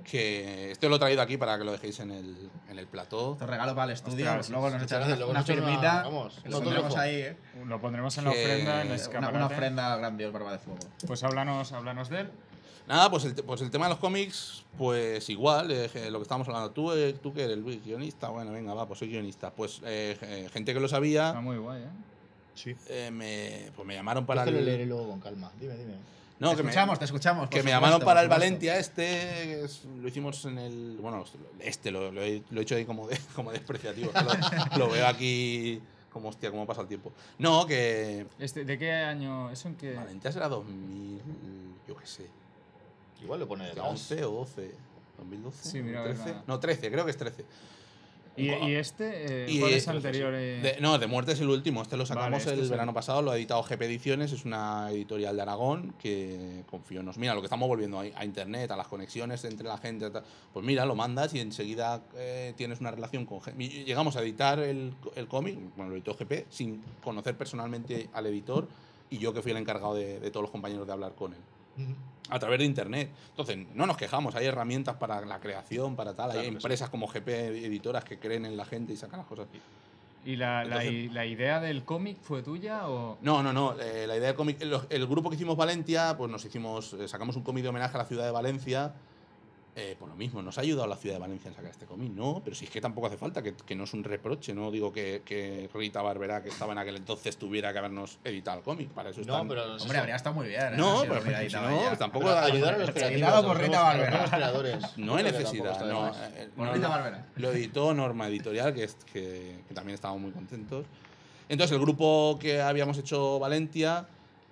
Que este lo he traído aquí para que lo dejéis en el, en el plató. Esto es regalo para el estudio. Ostras, pues luego nos muchas echarás gracias, luego una nos echas una- firmita. vamos, que un lo pondremos autógrafo. ahí, ¿eh? Lo pondremos en la Que- ofrenda, en el Una, escaparate. una ofrenda gran Dios, barba de fuego. Pues háblanos, háblanos de él. Nada, pues el, te- pues el tema de los cómics, pues igual, eh, je- lo que estábamos hablando. Tú, eh, tú que eres Luis, guionista, bueno, venga, va, pues soy guionista. Pues eh, je- gente que lo Está sabía, muy guay, ¿eh? Sí. eh, me, pues me llamaron Para para lo el... leeré luego con calma. Dime, dime. No, te que me, escuchamos, te escuchamos. que por me supuesto, llamaron para por el supuesto. Valencia este, que es- lo hicimos en el... Bueno, este lo, lo he, lo he hecho ahí como, de, como despreciativo. Lo, lo veo aquí como, hostia, cómo pasa el tiempo. No, que... Este, ¿De qué año? ¿Eso en qué? Valencia será dos mil, yo qué sé, Igual lo pone detrás. once o doce. ¿dos mil doce? Sí, mira, trece. venga. No, trece, creo que es trece. ¿Y, y este? Eh, Y, ¿Cuál es eh, anterior? eh? De- no, de Muerte es el último. Este lo sacamos Vale, este el es el- verano pasado, lo ha editado G P Ediciones, es una editorial de Aragón que confío en nos. Mira, lo que estamos volviendo a, a internet, a las conexiones entre la gente, tal, pues mira, lo mandas y enseguida eh, tienes una relación con gente. Y llegamos a editar el, el cómic, bueno, lo editó G P, sin conocer personalmente al editor y yo que fui el encargado de, de todos los compañeros de hablar con él. Ujú. A través de internet. Entonces, no nos quejamos, hay herramientas para la creación, para tal, Claro hay que empresas como G P Editoras que creen en la gente y sacan las cosas. ¿Y la, la, Entonces- i- la idea del cómic fue tuya o...? No, no, no. eh, la idea del cómic. El, el grupo que hicimos Valencia, pues nos hicimos. eh, sacamos un cómic de homenaje a la ciudad de Valencia. Eh, por lo mismo, nos ha ayudado la ciudad de Valencia en sacar este cómic, no, pero si es que tampoco hace falta, que, que no es un reproche, no digo que, que Rita Barberá, que estaba en aquel entonces, tuviera que habernos editado el cómic, para eso No, están- pero. es Hombre, eso. habría estado muy bien. ¿eh? No, Si lo pero hubiera si editado no, ella. tampoco Pero da- ayudar a los Editado creativos. por a los Rita nuevos- a los Barberá. nuevos creadores. No hay Creo que tampoco necesidad, está de no. más. eh, Por no, Rita no. Barberá. Lo editó Norma Editorial, que, es, que, que también estábamos muy contentos. Entonces, el grupo que habíamos hecho Valencia,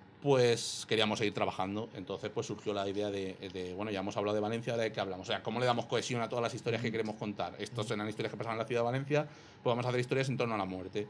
pues queríamos seguir trabajando. Entonces, pues surgió la idea de, de, bueno, ya hemos hablado de Valencia, ¿de qué hablamos? O sea, ¿cómo le damos cohesión a todas las historias que queremos contar? Estos eran historias que pasaban en la ciudad de Valencia, pues vamos a hacer historias en torno a la muerte.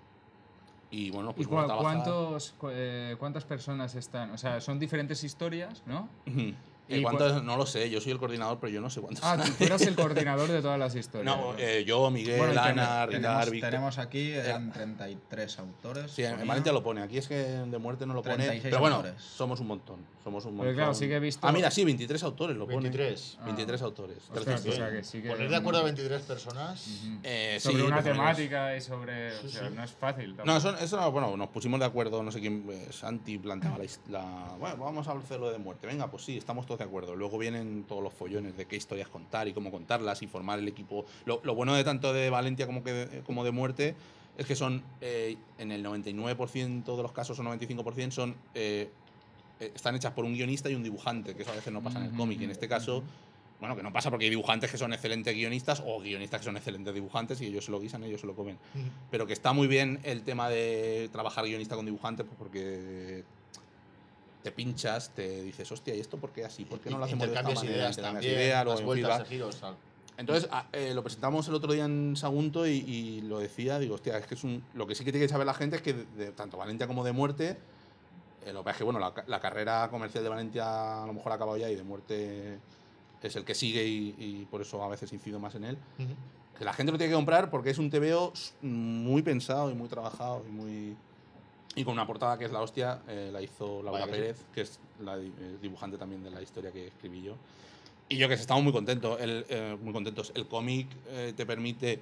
Y bueno, ¿Y pues cua- cuántos, cu- eh, cuántas personas están? O sea, son diferentes historias, ¿no? ¿Y ¿Y cuántos? No lo sé, yo soy el coordinador, pero yo no sé cuántos. Ah, tú, tú eras el coordinador de todas las historias. No, eh, yo, Miguel, Bueno, y Ana, Tenemos, Rigar, Víctor. tenemos aquí, eran treinta y tres autores. Sí, en ponía. Valencia lo pone. Aquí es que de muerte no lo pone. treinta y seis Pero bueno, autores. somos un montón. Somos un Porque montón. claro, sí que he visto- Ah, mira, sí, veintitrés autores lo pone. veintitrés. veintitrés autores. Ostras, trece o sea, historias. que sí que- Poner de acuerdo a veintitrés personas. Ujú. Eh, Sobre sí, una más o menos. temática y sobre... O sea, sí. no es fácil. No, tampoco. eso, eso no, bueno, nos pusimos de acuerdo, no sé quién, eh, Santi planteaba la, his- la- Bueno, vamos a hacerlo de muerte. Venga, pues sí, estamos todos de acuerdo. Luego vienen todos los follones de qué historias contar y cómo contarlas y formar el equipo. Lo, lo bueno de tanto de Valencia como, que de, como de muerte es que son, eh, en el noventa y nueve por ciento de los casos o noventa y cinco por ciento son... eh, eh, están hechas por un guionista y un dibujante, que eso a veces no pasa en el Ujú, cómic. Y en este caso, bueno, que no pasa porque hay dibujantes que son excelentes guionistas o guionistas que son excelentes dibujantes y ellos se lo guisan, ellos se lo comen. Ujú. Pero que está muy bien el tema de trabajar guionista con dibujante, pues porque te pinchas, te dices, hostia, ¿y esto por qué así? ¿Por qué no lo hacemos de esta Intercambias manera? ideas Intercambias también. ideas, luego Las en vueltas feedback. de giros, tal. Entonces, a- eh, lo presentamos el otro día en Sagunto y, y lo decía, digo, hostia, es que es un, lo que sí que tiene que saber la gente es que de, de tanto Valencia como de muerte, eh, lo que pasa es que, bueno, la, ca- la carrera comercial de Valencia a lo mejor ha acabado ya y de muerte es el que sigue y, y por eso a veces incido más en él. Ujú. Que la gente lo tiene que comprar porque es un tebeo s- muy pensado y muy trabajado y muy y con una portada que es la hostia, eh, la hizo Laura Vaya que sí. Pérez, que es la di- eh, dibujante también de la historia que escribí yo. Y yo que sé, estamos muy contentos, el, eh, muy contentos. El cómic eh, te permite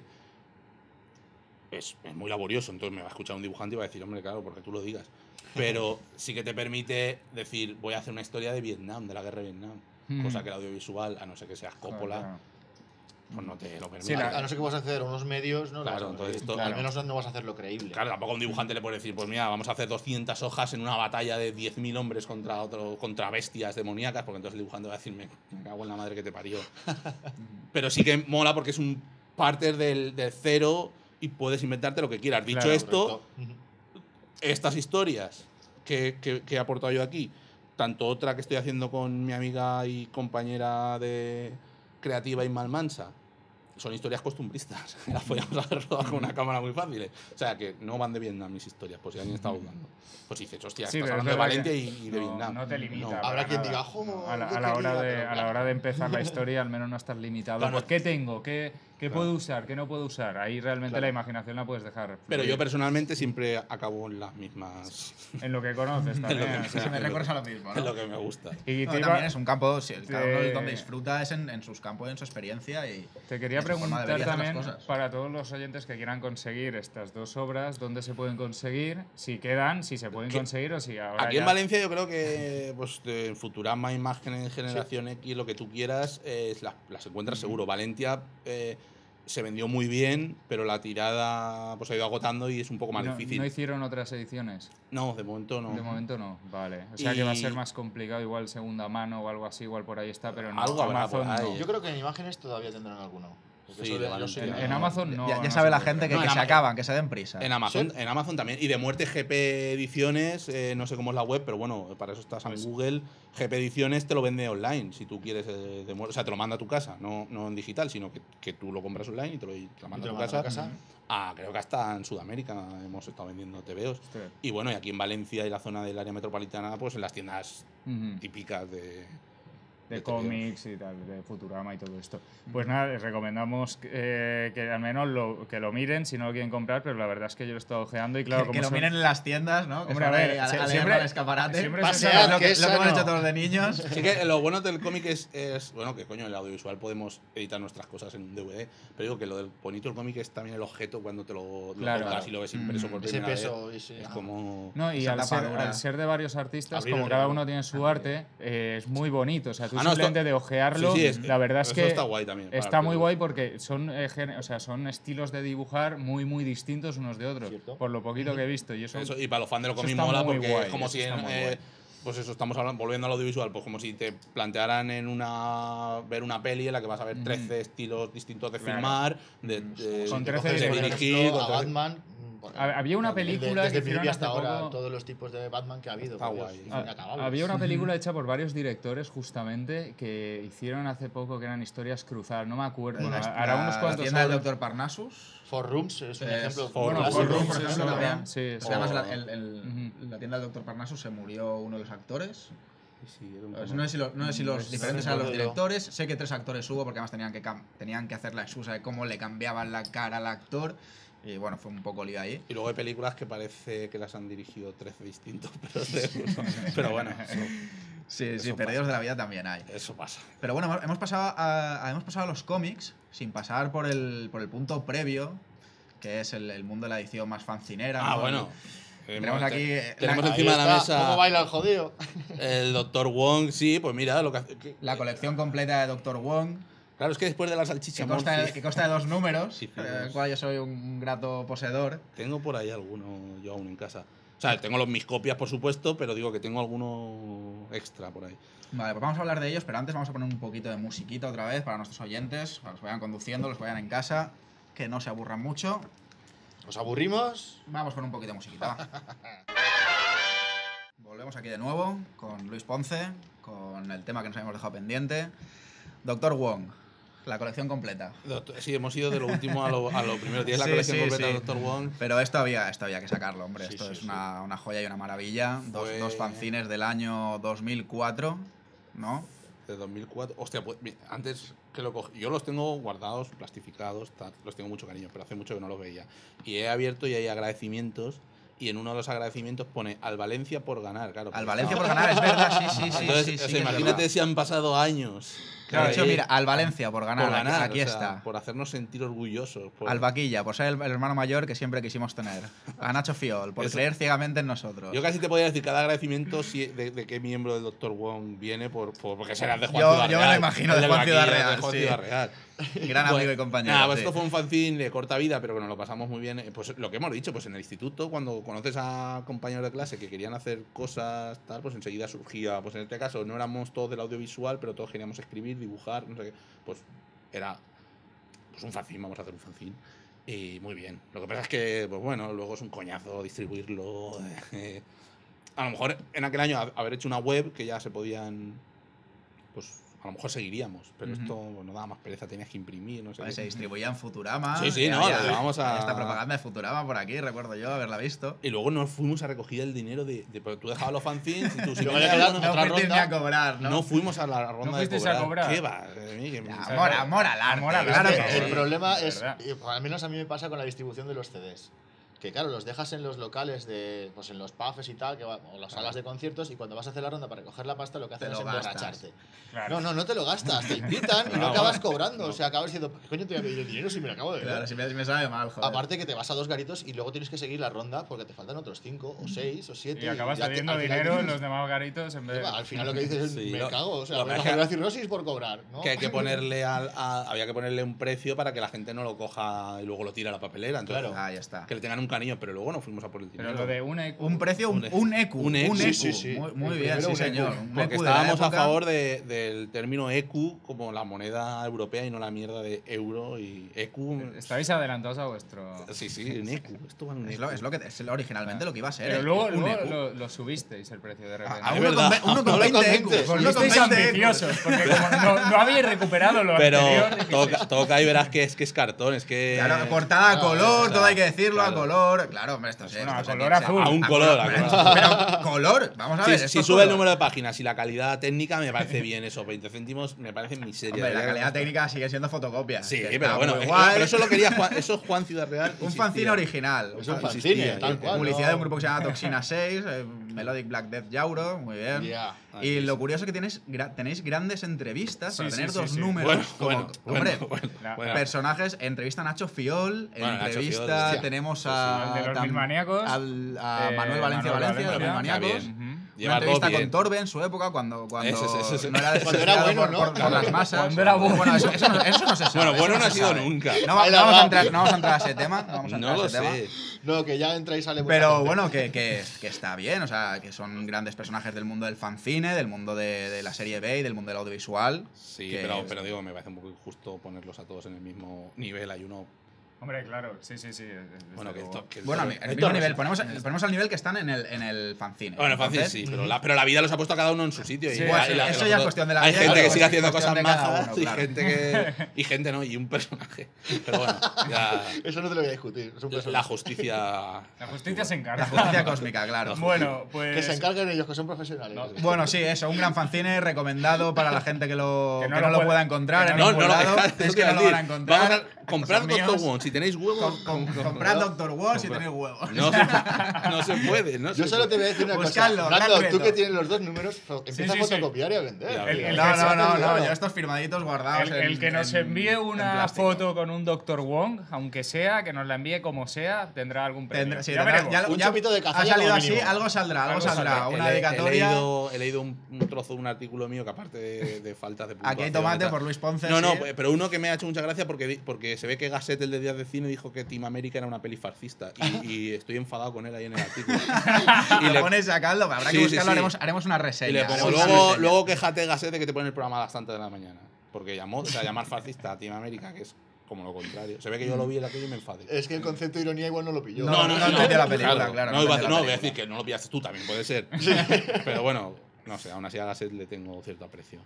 es, es muy laborioso, entonces me va a escuchar un dibujante y va a decir, hombre, claro, porque tú lo digas. Pero sí que te permite decir, voy a hacer una historia de Vietnam, de la guerra de Vietnam. Mm. Cosa que el audiovisual, a no ser que seas Coppola, Claro, pues no te lo permite. Sí, la- A no ser que vas a hacer unos medios, ¿no? Claro, Lo vas a entonces hacer. esto- Al menos no vas a hacerlo creíble. Claro, tampoco a un dibujante le puede decir, pues mira, vamos a hacer doscientas hojas en una batalla de diez mil hombres contra otro, contra bestias demoníacas, porque entonces el dibujante va a decirme, me cago en la madre que te parió. Pero sí que mola porque es un parter del, del cero y puedes inventarte lo que quieras. Dicho Claro, esto, Correcto. estas historias que, que- que he aportado yo aquí, tanto otra que estoy haciendo con mi amiga y compañera de creativa Ismael Mansa, son historias costumbristas. Las podíamos haber rodado con una cámara muy fácil. O sea, que no van de Vietnam mis historias, por si alguien está dudando. Pues dices, hostia, Sí, estás pero es hablando de verdad Valencia que y, y de no- Vietnam. no te limita. No. para Habrá quien nada. diga, "Jo, a la, yo a la hora quería", de, pero a la hora de empezar la historia, al menos no estás limitado. Claro, por no- ¿Qué tengo? ¿Qué, qué Claro. puedo usar? ¿Qué no puedo usar? Ahí realmente Claro. la imaginación la puedes dejar. Pero fluir. yo personalmente siempre acabo en las mismas. En lo que conoces también. que- o Sí, sea, se me es lo- recuerda a lo mismo, Es ¿no? lo que me gusta. y No, te, iba- también es un campo, sí, cada uno te- donde disfruta es en, en sus campos, en su experiencia y te quería de su forma de preguntar ver y hacer las también, cosas. para todos los oyentes que quieran conseguir estas dos obras, ¿dónde se pueden conseguir? Si quedan, si se pueden Aquí- conseguir o si ahora Aquí en ya- Valencia yo creo que pues, de- en Futurama, Imágenes, Generación X, lo que tú quieras, eh, las, las encuentras seguro. Valencia eh, se vendió muy bien, pero la tirada pues, ha ido agotando y es un poco más no, difícil. ¿No hicieron otras ediciones? No, de momento no. De momento no, vale. O sea que va a ser Y- más complicado, igual segunda mano o algo así, igual por ahí está, pero no, Algo habrá Amazon por ahí. no. Yo creo que en imágenes todavía tendrán alguno. Porque Sí, eso de- de yo sé En, que- en Amazon no. ya, ya no sabe se la puede. gente que, No, que en se Ama- acaban, que se den prisa. En Amazon, en Amazon también. Y de muerte G P Ediciones, eh, no sé cómo es la web, pero bueno, para eso estás en Pues- Google. G P Ediciones te lo vende online, si tú quieres eh, de muerte. O sea, te lo manda a tu casa, no, no en digital, sino que, que tú lo compras online y te lo, y te lo manda te a lo tu manda a casa. casa. Ah, creo que hasta en Sudamérica hemos estado vendiendo T V Os. Hostia. Y bueno, y aquí en Valencia y la zona del área metropolitana, pues en las tiendas Ujú. típicas de. De de T V Os. cómics y tal, de Futurama y todo esto. Pues nada, les recomendamos eh, que al menos lo, que lo miren si no lo quieren comprar, pero la verdad es que yo lo he estado ojeando y claro, que, como que lo son- miren en las tiendas, ¿no? Que Hombre, a son ahí ver, a, sie- a leerlo siempre- al escaparate. siempre Pasear, se sabe lo, que, que lo que hemos sano. hecho todos de niños. Sí que lo bueno del cómic es, es, bueno, que coño, en el audiovisual podemos editar nuestras cosas en un D V D, pero digo que lo del bonito del cómic es también el objeto cuando te lo, lo Claro. tocas y lo ves impreso por Ese primera vez. peso. ese- Es ah. como. No, y Esa al ser, tapadura. al ser de varios artistas, Abrir como el cada regalo. uno tiene su arte, eh, es muy bonito. O sea, tú Ah, no, esto- simplemente de ojearlo, Sí, sí, es que la verdad es eso que está guay también, para está que muy lo- guay porque son, eh, gen- o sea, son estilos de dibujar muy, muy distintos unos de otros, Cierto. por lo poquito que he visto. Y eso, Eso, y para los fans de lo eso cómic está mola muy porque guay, es como eso si, está en, muy eh, guay. pues eso, estamos hablando, volviendo al audiovisual, pues como si te plantearan en una ver una peli en la que vas a ver trece estilos distintos de Claro. filmar, de, de- Con de trece coger, de Por directores. dirigir, ejemplo, con a trece- Batman. mm, por- Hab- había una el de- película desde que el principio hicieron hasta hace ahora, poco- todos los tipos de Batman que ha habido. Está por guay. Dios, Ah, son inacabables. Había una película hecha por varios directores justamente que hicieron hace poco que eran historias cruzadas, no me acuerdo. Bueno, La- hará unos la cuantos tienda del años. doctor Parnassus. Four Rooms es un Es- ejemplo. Four Bueno, Rooms, Four Four Rooms, por Rooms, ejemplo, eso también. también, sí, Porque sí. además O- la, el- el- Ujú. la tienda del doctor Parnassus se murió uno de los actores. Sí, era un Pues poco- no sé si, lo- no sé si los No diferentes sé eran los cuál, directores. Sé que tres actores hubo porque además tenían que, cam- tenían que hacer la excusa de cómo le cambiaban la cara al actor. Y bueno, fue un poco lío ahí. Y luego hay películas que parece que las han dirigido trece distintos, pero, de- pero bueno, eso, Sí, sí, Eso perdidos de la vida también hay. eso pasa. Pero bueno, hemos- hemos pasado a, a- hemos pasado a los cómics sin pasar por el, por el punto previo, que es el, el mundo de la edición más fancinera. Ah, ¿no? bueno. Tenemos aquí, eh, tenemos la- encima de la Ahí está, ¿Cómo mesa baila el jodido? el doctor Wong, sí, pues mira lo que hace. que- La colección completa de doctor Wong, Claro, es que después de la que salchicha consta, Morphy, que consta de dos números, Sí, eh, sí, del cual yo soy un grato poseedor. tengo por ahí alguno yo aún en casa. O sea, tengo los, mis copias, por supuesto, pero digo que tengo alguno extra por ahí. Vale, pues vamos a hablar de ellos, pero antes vamos a poner un poquito de musiquita otra vez para nuestros oyentes, para los que vayan conduciendo, los que vayan en casa, que no se aburran mucho. ¿Os aburrimos? Vamos con un poquito de musiquita. va. Volvemos aquí de nuevo con Luis Ponce, con el tema que nos habíamos dejado pendiente. doctor Wong, la colección completa. Doctor- sí, hemos ido de lo último a lo, a lo primero. Tienes la Sí, colección sí, completa sí. de doctor Wong. Pero esto había, esto había que sacarlo, hombre. Sí, esto sí, es sí. Una, una joya y una maravilla. Dos, Fue- dos fanzines del año dos mil cuatro, ¿no? De dos mil cuatro. Hostia, pues mira, antes que lo cogí. Yo los tengo guardados, plastificados, tal, los tengo mucho cariño, pero hace mucho que no los veía. Y he abierto y hay agradecimientos. Y en uno de los agradecimientos pone al Valencia por ganar, claro. Al porque Valencia por estaba- ganar, es verdad, sí, sí, sí. Entonces, sí, o sí, sea, que es imagínate verdad. si han pasado años De hecho, Eh, mira, al Valencia por ganar, por ganar, aquí, aquí o sea, está. por hacernos sentir orgullosos. Por... Al Vaquilla, por ser el, el hermano mayor que siempre quisimos tener. A Nacho Fiol, por Eso. creer ciegamente en nosotros. Yo casi te podría decir cada agradecimiento si, de, de qué miembro del doctor Wong viene, por, por- porque será de Juan Yo- Ciudad yo me Real. lo imagino, El de Juan Vaquilla, Ciudad Real, de Juan sí. Ciudad Real. Gran amigo y compañero. Nada, pues sí. esto fue un fanzine de corta vida, pero que nos lo pasamos muy bien. Pues lo que hemos dicho, pues en el instituto, cuando conoces a compañeros de clase que querían hacer cosas, tal, pues enseguida surgía. Pues en este caso no éramos todos del audiovisual, pero todos queríamos escribir, dibujar, no sé qué. Pues era pues un fanzine, vamos a hacer un fanzine. Y muy bien. Lo que pasa es que, pues bueno, luego es un coñazo distribuirlo. eh, a lo mejor en aquel año ha- haber hecho una web que ya se podían. Pues a lo mejor seguiríamos, pero Ujú. esto bueno, daba más pereza, tenías que imprimir, no sé. Pues qué. se distribuía en Futurama. Sí, sí, que no, había- la llevamos a- Esta propaganda de Futurama por aquí, recuerdo yo haberla visto. Y luego nos fuimos a recoger el dinero de. de porque tú dejabas los fanzines y tú si Luego vendías ya queda- alguno- No otra fuiste ni ronda. a cobrar, ¿no? no fuimos a la ronda ¿No de fuisteis a cobrar. cobrar? ¿Qué va? Eh, mí que me- Ya, sea, Amor, amor al arte. amor al claro arte, que sí. sí. El problema de es, verdad. y al menos a mí me pasa con la distribución de los C Ds. Que claro, los dejas en los locales, de, pues en los pubs y tal, que va- o las salas de conciertos, y cuando vas a hacer la ronda para recoger la pasta, lo que Te haces es lo gastas. emborracharte. Claro. No, no, no te lo gastas, te invitan y no No, acabas no. cobrando. O sea, acabas diciendo, ¿qué coño te voy a pedir el dinero si me lo acabo de Claro, ver? si me, si me sabe mal, joder. Aparte que te vas a dos garitos y luego tienes que seguir la ronda porque te faltan otros cinco o seis o siete. Y acabas ya te- teniendo al final dinero en dices, los demás garitos en vez de... Al final lo que dices es, Sí, me lo- cago. O sea, lo voy que a pasa es coger que- la cirrosis por cobrar, ¿no? Que hay que ponerle al, a- había que ponerle un precio para que la gente no lo coja y luego lo tire a la papelera. Entonces, Claro. Ah, ya está. que le tengan un cariño, pero luego no fuimos a por el dinero. Pero lo de una... Un precio, un, un E Q. Un Un E Q. E Q. Sí, sí, sí. Muy, muy El bien, primero sí, un E Q. señor. Un Porque E Q de la estábamos a época. favor de- del término E Q como la moneda europea y no la mierda de euro y E Q. Estáis adelantados a vuestro... Sí, sí, un E Q. Esto va en un Es E Q. lo, es lo que es lo originalmente lo que iba a ser. Pero ¿eh? luego, un luego E Q. lo, lo subisteis el precio de repente. A Es uno con, verdad. ve- uno con No lo veinte E Q. comentes. Uno con Fuisteis veinte E Q. ambiciosos, porque como no, no habéis recuperado lo Pero anterior... todo, dijisteis, ca- todo cae y verás que es que es cartón, es que. Claro, portada a Claro, color, o sea, todo hay que decirlo a claro. color. Claro, hombre, esto sí. Bueno, esto a se color tiene- azul. A un a color, a color. color. Pero color, vamos a Si, ver. si esto es sube el color. número de páginas y la calidad técnica, me parece bien eso. veinte céntimos me parece miseria. Hombre, la Debería calidad costar- técnica sigue siendo fotocopia. Sí, que pero está bueno, muy es- guay. pero eso lo quería Juan, eso es Juan Ciudad Real. Un insistía. fanzine original. Es un Un Insistía, fanzine, tal eh, cual. Publicidad ¿no? de un grupo que se llama Toxina seis, eh, Melodic Black Death Yauro, muy bien. Ya. Y lo curioso es que tienes, gra- tenéis grandes entrevistas Sí, para sí, tener sí, dos sí. números. Bueno, como, bueno, hombre, bueno, bueno, La- bueno. personajes, entrevista a Nacho Fiol, Bueno, Nacho entrevista Fiol, hostia. tenemos Al a, de los tam- Mil Maníacos, al- a eh, Manuel Valencia Manuel Valencia, de los Mil Valencia. Maníacos. Está bien. Una Lleva todo entrevista con bien. Torbe en su época, cuando, cuando Ese, ese, ese. no era Cuando era despreciado bueno, por, ¿no? por- por Claro. las masas. Cuando era bueno. eso, eso no, eso no se sabe. Bueno, bueno eso no ha se sido sabe. nunca. No, va- Ahí no la vamos a va. entrar, no vamos a entrar a ese tema. No, vamos a entrar No a lo ese tema. sé. No, que ya entra y sale mucha Pero gente. bueno, que, que, que está bien, o sea, que son grandes personajes del mundo del fanzine, del mundo de, de la serie B y del mundo del audiovisual. Sí, que- pero, pero digo, me parece un poco injusto ponerlos a todos en el mismo nivel. Hay uno. Hombre, claro, sí, sí, sí. desde Bueno, que luego. esto. que Bueno, esto- en el mismo nivel, ponemos, ponemos al nivel que están en el, en el fanzine. Bueno, fácil Entonces, sí, pero la, pero la vida los ha puesto a cada uno en su sitio. Sí, y, bueno, y la- eso los ya es otros- cuestión de la Hay vida, gente claro, que sigue es haciendo cuestión cosas de cada majas uno, y, claro. gente que, y gente no, y un personaje. Pero bueno, ya. Eso no te lo voy a discutir. Es un La personaje. justicia. La justicia se encarga. La justicia cósmica, claro. Bueno, pues... Que se encarguen ellos, que son profesionales. Bueno, sí, eso, un gran fanzine recomendado para la gente que, lo, Que que no no, lo lo puede- pueda encontrar que en no- No, ningún no lo lado. dejáis. Es que no lo van a encontrar. Vamos a comprar Estos Doctor míos. Who. Si tenéis huevos. Com- com- comprad Doctor Who si tenéis huevos. No se, no se puede, ¿no? Yo se solo puede. te voy a decir una Buscadlo, cosa. gran Brando, reto. tú que tienes los dos números, empieza sí, a sí. fotocopiar y a vender. Ya, El- el No, que no, se- no, no, Claro. yo estos firmaditos guardados El, el en- que nos en- envíe en una plástico. foto con un doctor Wong, aunque sea, que nos la envíe como sea, tendrá algún premio. Tendrá- sí, ya tendrá- veremos. ya- Un ya chupito de caza ha ya salido como así, mínimo. algo saldrá, algo Algo saldrá. saldrá. Una He- dedicatoria. He leído, he leído un, un trozo de un artículo mío que, aparte de, de faltas de puntuación. Aquí hay tomate y tal- por Luis Ponce. No, no, sí. pero uno que me ha hecho mucha gracia porque, di- porque se ve que Gasset, el de Días de Cine, dijo que Team America era una peli fascista. Y, y estoy enfadado con él ahí en el artículo. Y y le le, pones a caldo, habrá Sí, que sí, buscarlo, sí. Haremos, haremos una reseña. y le pongo, haremos una luego, reseña. luego quéjate, Gasset, de que te pone el programa a las tantas de la mañana. Porque llamó, o sea, llamar fascista a Team America, que es como lo contrario. Se ve que yo lo vi en aquello y me enfadé. Es que el concepto de ironía igual no lo pilló. No, no, no entendió la película, claro, No, no iba a, entendió la no, voy a película. decir que no lo pillaste tú también, puede ser. Pero bueno, no sé, aún así a Gasset le tengo cierto aprecio.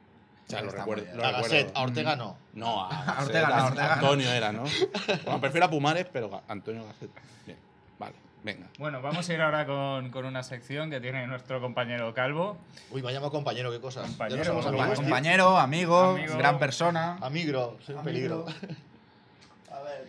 O sea, lo Está recuerdo. muy bien. Lo A recuerdo. Gasset, a Ortega no. No, a, Gasset, Ortega no, a- Ortega no. Antonio era, ¿no? Bueno, prefiero a Pumares, pero Ga- Antonio Gasset. Bien, vale, venga. Bueno, vamos a ir ahora con, con una sección que tiene nuestro compañero Calvo. Uy, me ha llamado compañero, qué cosas. Compañero, ya no somos compa- amigos, tío. Compañero, amigo, Amigo. gran persona. Amigro, soy un Amigo. peligro. A ver,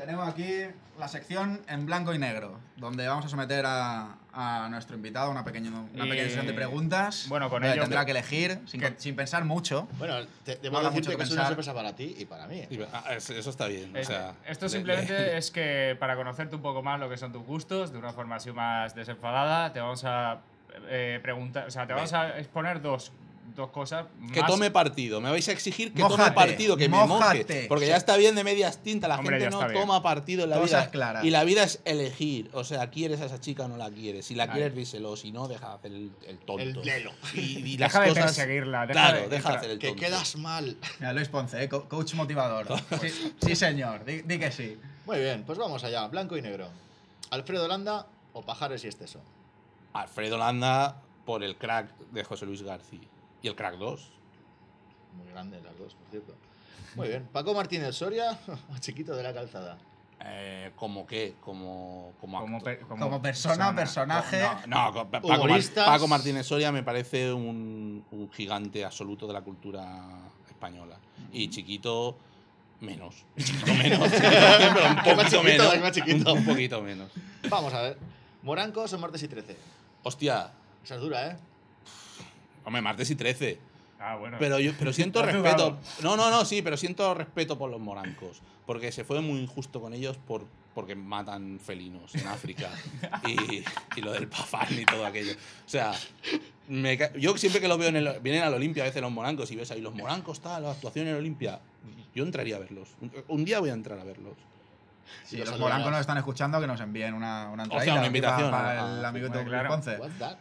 Tenemos aquí la sección en blanco y negro, donde vamos a someter a, a nuestro invitado a una pequeña, una Y- pequeña sesión de preguntas. bueno, con donde ello- tendrá que elegir, sin, que- sin pensar mucho. Bueno, te, debo Mola decirte mucho que es una pensar. sorpresa para ti y para mí. ¿eh? Y, ah, es- eso está bien. O Eh, sea, Esto le- simplemente le- es que para conocerte un poco más lo que son tus gustos, de una forma así más desenfadada, te vamos a eh, preguntar, o sea, te vamos a exponer dos, dos cosas. Que más- tome partido. Me vais a exigir que Mójate, tome partido, que me mójate. moje. Porque ya está bien de medias tintas. La Hombre, gente ya no está bien. toma partido en la Cosas vida. claras. Y la vida es elegir. O sea, ¿quieres a esa chica o no la quieres? Si la Ahí. quieres, díselo. Si no, deja de hacer el, el tonto. El lelo. Y, y las Deja de cosas. perseguirla, deja claro, de- deja de hacer el Que tonto. quedas mal. Mira, Luis Ponce, eh, co- coach motivador. Sí, sí, señor, di, di que sí. Muy bien, pues vamos allá. Blanco y negro. ¿Alfredo Landa o Pajares y Esteso? Alfredo Landa por el crack de José Luis García. Y el crack dos. Muy grandes las dos, por cierto. Muy bien. ¿Paco Martínez Soria o Chiquito de la Calzada? Eh, ¿Como qué? Como, como, como, actor. per- Como persona, personaje. No, no, Pa- Paco, Mar- Humoristas. Paco Martínez Soria me parece un, un gigante absoluto de la cultura española. Y Chiquito, menos. Chiquito menos. Pero un Es más poquito chiquito, menos. es más chiquito. Un, un poquito menos. Vamos a ver. ¿Morancos o Martes y Trece? Hostia, Esa es dura, ¿eh? hombre, martes y trece. Ah, bueno. Pero yo pero siento Has respeto. dudado. No, no, no, sí, pero siento respeto por los morancos. Porque se fue muy injusto con ellos por, porque matan felinos en África. y, y lo del Pafán y todo aquello. O sea, me ca- yo siempre que los veo en el, vienen al Olimpia a veces los morancos y ves ahí los morancos, tal, la actuación en el Olimpia. Yo entraría a verlos. Un, un día voy a entrar a verlos. Si Los los saludarás. morancos nos están escuchando, que nos envíen una, una O sea, entradita una aquí invitación para, a- para a- el amigo bueno, Luis claro. Ponce. What's that?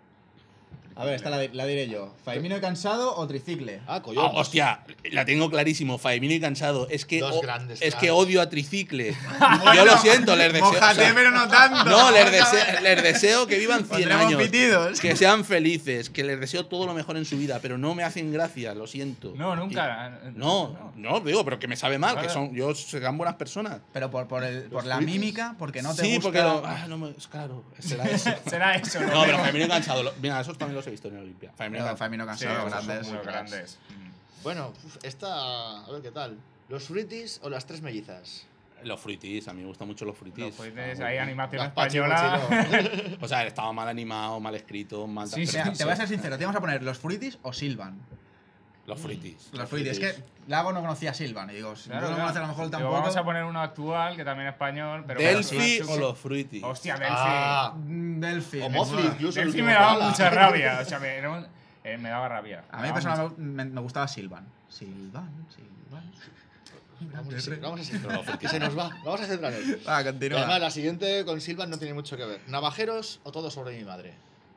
A ver, esta la, la diré yo. ¿Faimino y cansado o tricicle? Ah, Ah, coyotes. hostia, la tengo clarísimo. Faemino y cansado. Es que, Dos o- grandes, es claro. que odio a Tricicle. Yo lo siento, les deseo. o Mójate, sea, pero no tanto. No, les Vamos a deseo, ver. les deseo que vivan cien Pondremos años. pitidos. Que sean felices, que les deseo todo lo mejor en su vida, pero no me hacen gracia, lo siento. No, nunca. Y- no, no, digo, pero que me sabe mal, que Claro. son, yo serán buenas personas. Pero por, por, el, por la mímica, porque no te sí, gusta. porque lo- ah, no me- claro, será eso. Será eso. No, pero Faemino y cansado, lo- mira, esos también los he visto en el Olimpia. Faemino y No, Cansado. Faimino Sí, cansado, esos son grandes. muy cracks. grandes. Mm. Bueno, uf, esta. A ver qué tal. ¿Los fruitis o las tres mellizas? Los fruitis, a mí me gustan mucho los fruitis. Los fruitis, Estaban ahí muy- animación Las Pachi española. Mochilo. O sea, estaba mal animado, mal escrito, mal. Sí, pero- Mira, te voy a ser sincero, te vamos a poner los fruitis o Silvan. Los fruitis. Los fruitis. Es que Lago no conocía a Silvan. Y digo, si Claro, no lo claro. conoce a lo mejor Digo, tampoco. vamos a poner uno actual, que también es español. Pero Delphi pero- o los fruitis. Hostia, Delphi. Ah, Mm, Delphi. o me Mozli, mola. incluso. el Delphi último me daba Koala. mucha rabia. O sea, me, era un- eh, me daba rabia. A Me mí daba personalmente me, me gustaba Silvan. Silvan, Silvan. Vamos a seguir, vamos a seguir. Que se nos va. Vamos a centrarnos. Va, Y continúa. además, la siguiente con Silvan no tiene mucho que ver. ¿Navajeros o todo sobre mi madre?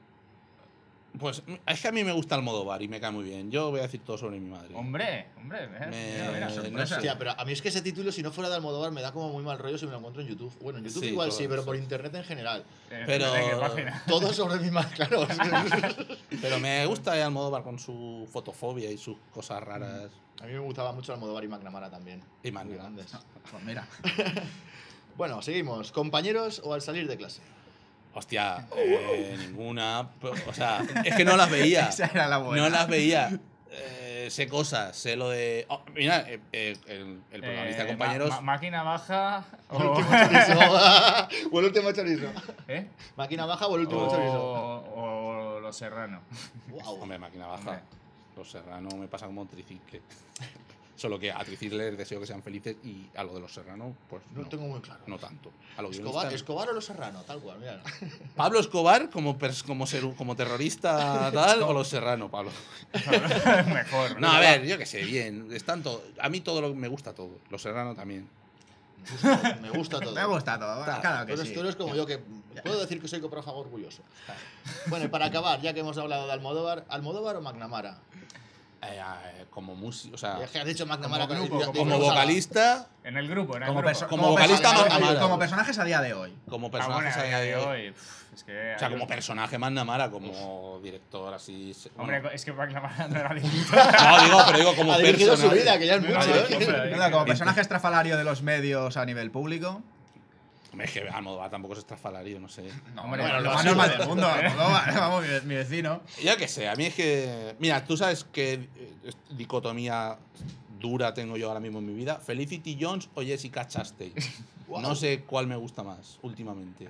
Pues es que a mí me gusta Almodóvar y me cae muy bien. Yo voy a decir todo sobre mi madre. mucha- Hombre, hombre. eh, Me- mira, mira, no sorpresa. sé. Hostia, pero a mí es que ese título, si no fuera de Almodóvar, me da como muy mal rollo si me lo encuentro en YouTube. Bueno, en YouTube Sí, igual todo sí, pero eso. por internet en general. Eh, Pero- ¿de qué página? Todo sobre mi madre, claro. Pero me gusta Almodóvar con su fotofobia y sus cosas raras. A mí me gustaba mucho Almodóvar y McNamara también. Y Muy McNamara. grandes. Pues mira. Bueno, seguimos. ¿Compañeros o al salir de clase? Hostia, eh, ninguna. O sea, es que no las veía. Esa era la buena. No las veía. Eh, sé cosas, sé lo de. Oh, mira, eh, eh, el, el protagonista Eh, de compañeros. ma- ma- máquina baja. O el O, último chorizo. o el último chorizo. ¿Eh? Máquina baja o el último chorizo. O, o Los Serrano. Wow. Hombre, máquina baja. Hombre. Los Serrano me pasa como un tricicle. Solo que a Tricicle les deseo que sean felices y a lo de los Serrano, pues No no, tengo muy claro. no tanto. A lo Escobar, guionistas- Escobar o Los Serrano, tal cual, mira. Pablo Escobar como, pers- como, ser, como terrorista tal o los Serrano, Pablo. Mejor. No, a ver, yo qué sé, bien. Están todo, a mí todo lo me gusta todo. Los Serrano también. Me gusta todo. Me gusta todo. Está. Claro Tú que eres, sí. tú eres como yo, que puedo decir que soy coprofago orgulloso. Bueno, y para acabar, ya que hemos hablado de Almodóvar, ¿Almodóvar o McNamara? Eh, eh, como músico, o sea, Es que has dicho McNamara Como con- grupo, de- de- como de- vocalista, En el grupo, en el Como, grupo. perso- Como vocalista, perso- McNamara. como personajes a día de hoy. como Ah, bueno, personaje. a día de eh, hoy. pf, Es que o sea, hay como un- personaje McNamara, como director así. se- Hombre, bueno. es que McNamara no era distinto. No, digo, pero digo como Ha dirigido su personaje. vida, que ya es mucho, No, ¿eh? hombre, Nada, como personaje estrafalario de los medios a nivel público. Hombre, es que Almodóvar tampoco es estrafalario, no sé. Hombre, Bueno, lo lo más ha normal sido. del mundo. Almodóvar, vamos, mi, mi vecino. Yo qué sé, a mí es que. Mira, tú sabes qué eh, dicotomía dura tengo yo ahora mismo en mi vida. Felicity Jones o Jessica Chastain. Guau. No sé cuál me gusta más últimamente.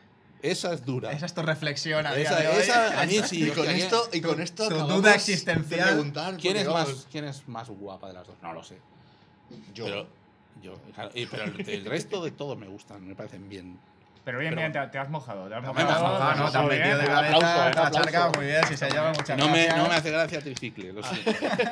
Esa es dura. Esa es tu reflexión a día Esa, de hoy. esa a mí sí. Y con hostia, esto, y con esto tu acabamos duda de existencial. preguntar, ¿Quién porque, es, vamos, más, ¿Quién es más guapa de las dos? No lo sé. Yo. Pero, yo, claro, y- pero el, el resto de todos me gustan, me parecen bien. Pero bien, Pero bien, te, te has mojado. Te has Me he mojado. mojado, te has Ah, no, te has mojado metido de bien. cabeza, Aplauso, te has aplauso. charcado muy bien, si se llama muchas No me, gracias. no me hace gracia tricicle, lo siento.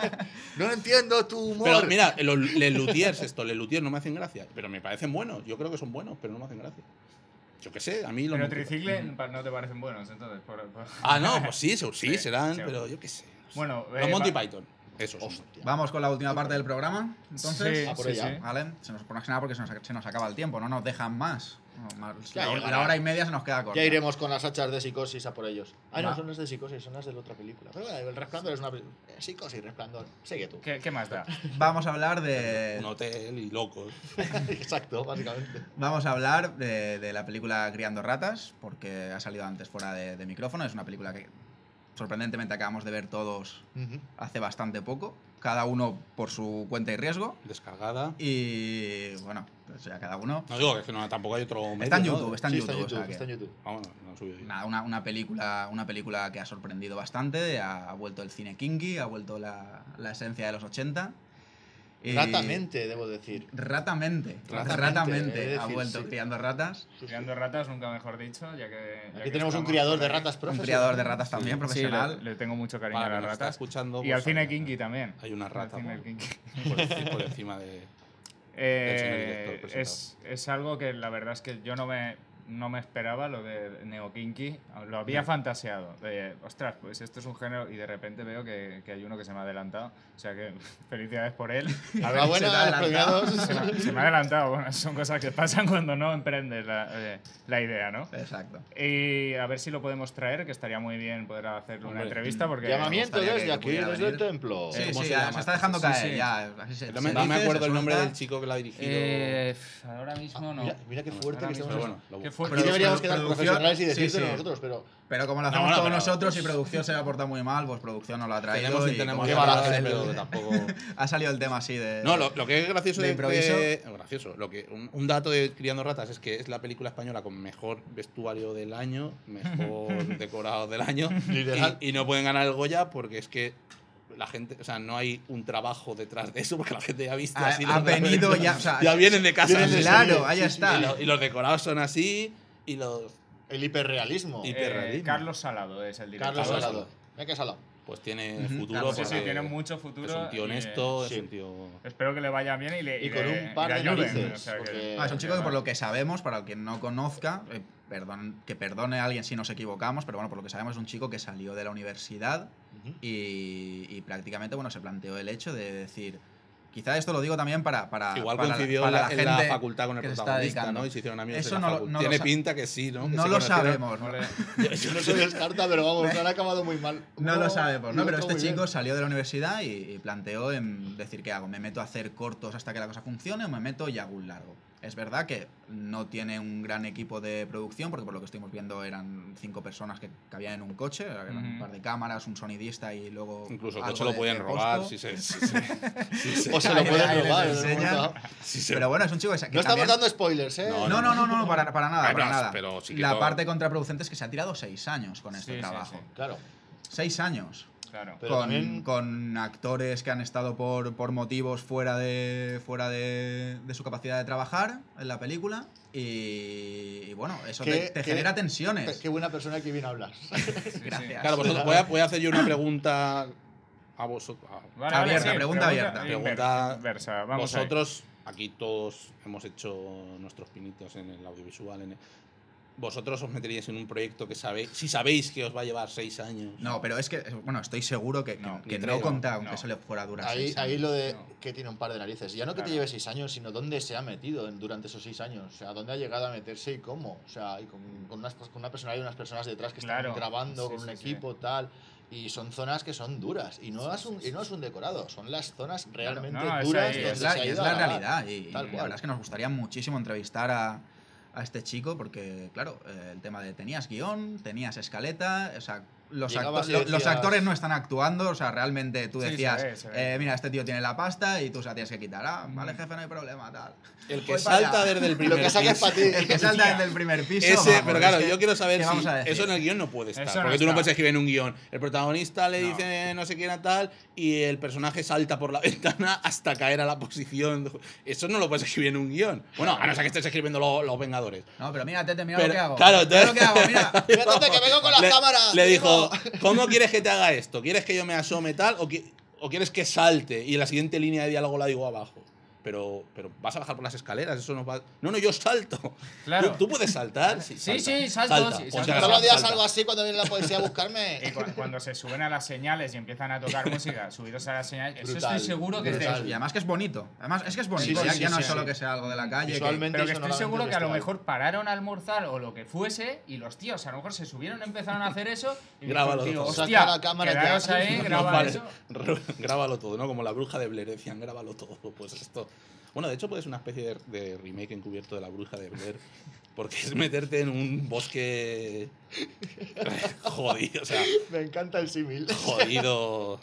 No entiendo tu humor. Pero mira, los Les Luthiers, esto, Les Luthiers no me hacen gracia, pero me parecen buenos. Yo creo que son buenos, pero no me hacen gracia. Yo qué sé, a mí los. Pero tricicle pa- no te parecen buenos, entonces. Por, por- Ah, no, pues sí, sí, Sí, serán, sí. pero yo qué sé. Bueno, Los eh, Monty va- Python, esos. son. Hostia. Vamos con la última parte del programa, entonces. Sí, Ah, por sí, ella. sí. Vale, se nos pone nada porque se nos, se nos acaba el tiempo, no nos dejan más. No, más- Ya la, llegará. la hora y media se nos queda corta. Ya iremos con las hachas de psicosis a por ellos. Ah, no, Va. son las de psicosis, son las de la otra película. Pero bueno, el resplandor es una película. Eh, Psicosis, resplandor. Sigue tú. ¿Qué, qué más da? Vamos a hablar de. Un hotel y locos. Exacto, básicamente. Vamos a hablar de, de la película Criando Ratas, porque ha salido antes fuera de, de micrófono. Es una película que sorprendentemente acabamos de ver todos Ujú. hace bastante poco, cada uno por su cuenta y riesgo. Descargada. Y bueno, pues ya cada uno. No digo que no, tampoco hay otro medio. Está en ¿no? YouTube, está en Sí, YouTube. está en o sea YouTube, que- está en YouTube. Ah, bueno, no he subido yo. Nada, una, una película, una película que ha sorprendido bastante, ha, ha vuelto el cine kinky, ha vuelto la, la esencia de los ochenta. y- Ratamente, debo decir. Ratamente, Ratamente, ratamente, he de ha decir, vuelto sí. criando ratas. Criando ratas, nunca mejor dicho, ya que... ya Aquí que tenemos un estamos criador por de ahí. ratas Un profesional. criador de ratas también, Sí, profesional. le, le tengo mucho cariño Para a quien las nos está ratas. escuchando, Y pues al cine hay- kinky también. Hay una Al rata cine por, kinky. por enci- por encima de. Eh, señor director presentado. es, es algo que la verdad es que yo no me, no me esperaba, lo de Neo Kinky. Lo había fantaseado. De, ostras, pues esto es un género y de repente veo que, que hay uno que se me ha adelantado. O sea que felicidades por él. Enhorabuena Se te ha a los adelantado. premiados. Se me, se me ha adelantado. Bueno, son cosas que pasan cuando no emprendes la, eh, la idea, ¿no? Exacto. Y a ver si lo podemos traer, que estaría muy bien poder hacerle una Hombre, entrevista. Porque Llamamiento gustaría desde que aquí, pudiera desde el venir. templo. Sí, ¿cómo sí, se ya llama? se está dejando Sí, caer, sí. ya. Así se, No se me, no me dice, acuerdo se el nombre suelta. del chico que la ha dirigido. Eh, ahora mismo no. Mira, mira qué fuerte Ahora que estamos. pero mismo- bueno, lo ¿Qué busco. fue? Aquí Produ- deberíamos quedar producción- profesionales y sí, decírtelo sí. nosotros, pero. Pero como lo No, hacemos bueno, todos pero- nosotros y producción se ha portado muy mal, pues producción no lo ha traído. Tenemos y y tenemos como Qué ha mala salido gente, el- pero tampoco. ha salido el tema así de. No, lo, lo que es gracioso de de, improviso. de- gracioso, lo que un, un dato de Criando Ratas es que es la película española con mejor vestuario del año, mejor decorado del año Literal. y, y no pueden ganar el Goya porque es que la gente, o sea, no hay un trabajo detrás de eso porque la gente ya ha visto Ha, así ha los- venido ya. O sea, ya vienen de casa Vienen de así. claro, serie, ahí sí, está. y, lo- y los decorados son así y los El hiperrealismo. Y- Eh, hiperrealismo. Carlos Salado es el director. Carlos Carlos Salado. Mira que salado. pues tiene Ujú, futuro Carlos Sí, sí, porque tiene mucho futuro. es un tío y, honesto, sí. es un tío Espero que le vaya bien y le, Y con le- un par le de ayuden. narices, o sea, que- porque- Ah, es un chico que por lo que sabemos, para el quien no conozca, eh, perdón, que perdone a alguien si nos equivocamos, pero bueno, por lo que sabemos es un chico que salió de la universidad Ujú. y, y prácticamente bueno, se planteó el hecho de decir, quizá esto lo digo también para, para, igual para, coincidió para en la, la en la gente facultad con el que se está protagonista, dedicando. ¿no? Y se hicieron amigos Eso en la no lo- facultad. no lo Tiene sa- pinta que sí, ¿no? Que No se lo conocieron. sabemos, ¿no? Ole. No se descarta, pero vamos, han acabado muy mal. No lo sabemos, ¿no? Uno Pero todo este muy bien. chico salió de la universidad y, y planteó en decir, ¿qué hago? ¿Me meto a hacer cortos hasta que la cosa funcione o me meto y hago un largo? Es verdad que no tiene un gran equipo de producción, porque por lo que estuvimos viendo eran cinco personas que cabían en un coche, eran un Ujú. par de cámaras, un sonidista y luego. Incluso el algo coche lo de- pueden de robar posto. si se. Si se, si se- O se lo Ahí- pueden ahí les robar. en un enseñan. momento dado. si se- Pero bueno, es un chico que, se- que No estamos también- dando spoilers, ¿eh? No, No, no, no, no, no, para, para nada, Ay, para pero- nada. pero sí que la todo- parte contraproducente es que se ha tirado seis años con este Sí, sí, trabajo. sí. Claro. Seis años. Claro. Pero con, también- con actores que han estado por, por motivos fuera de fuera de, de su capacidad de trabajar en la película y, y bueno, eso ¿Qué- te, te qué- genera tensiones. Qué buena persona que viene a hablar. Gracias. Claro, vosotros, voy, a, voy a hacer yo una pregunta a vosotros. a- Vale, Abierta, sí, pregunta abierta. Pregunta inversa. Vamos ahí. vosotros, aquí todos hemos hecho nuestros pinitos en el audiovisual. En el- vosotros os meteríais en un proyecto que sabéis, si sabéis que os va a llevar seis años. No, pero es que, bueno, estoy seguro que, No, que, que ni no tres, contaba con no. que eso le fuera a durar Ahí, seis ahí años. lo de No. que tiene un par de narices. Ya no que te Claro. lleve seis años, sino dónde se ha metido en- durante esos seis años. O sea, dónde ha llegado a meterse y cómo. O sea, y con, con, unas, con una personalidad y unas personas detrás que Claro. están grabando, Sí, con un sí, sí. equipo, tal. Y son zonas que son duras. Y no, es un, y no es un decorado, son las zonas realmente No, es duras ahí, donde Es se la, ha y ido es a la grabar. realidad. Y, y Tal la cual. verdad es que nos gustaría muchísimo entrevistar a, a este chico porque, claro, eh, el tema de tenías guión, tenías escaleta, o sea, los, Llegabas acto- y lo- los decías- actores no están actuando, o sea, realmente tú Sí, se decías, ve, se ve. eh, mira, este tío tiene la pasta y tú se la tienes que quitar. Ah, vale, jefe, no hay problema, tal. El que Voy para salta allá. desde el Lo primer que saques piso. para ti. El que salta desde el primer piso. Ese, vamos, pero es claro, que- yo quiero saber ¿qué si vamos a decir? eso en el guión no puede estar. Eso no porque tú no está. puedes escribir en un guión. El protagonista le No. dice no sé quién a tal y el personaje salta por la ventana hasta caer a la posición. Eso no lo puedes escribir en un guión. Bueno, a no ser que estés escribiendo lo- Los Vengadores. No, pero mira, Tete, mira Pero- lo que hago. claro, mira entonces- lo que hago, mira. Mira, Tete, que vengo con la le, cámara. le dijo, Vengo. ¿cómo quieres que te haga esto? ¿Quieres que yo me asome tal o, qui- o quieres que salte y en la siguiente línea de diálogo la digo abajo? Pero, pero vas a bajar por las escaleras, eso no va. No, no, yo salto. Claro. ¿Tú, tú puedes saltar? Sí, Sí, salta. sí, salto, Salta. sí, Pues salto. ya, Todos los días salta. algo así cuando viene la policía a buscarme. Y cu- cuando se suben a las señales y empiezan a tocar música, subidos a las señales, eso Brutal, estoy seguro que es de. brutal. Y además que es bonito. Además es que es bonito. Sí, ya sí, ya sí, no sí, es solo sí. que sea algo de la calle. que- Visualmente Pero que y estoy sonoramente seguro que a lo bestial. mejor pararon a almorzar o lo que fuese y los tíos a lo mejor se subieron y empezaron a hacer eso y Grábalo dijo, tío, todo. hostia, Saca la cámara ya. quedaros ahí, No, graba Vale, eso. r- grábalo todo, ¿no? Como la bruja de Blair decían, grábalo todo. Pues esto. Bueno, de hecho puede ser una especie de, de remake encubierto de la bruja de Blair. Porque es meterte en un bosque jodido, o sea, Me encanta el símil. jodido.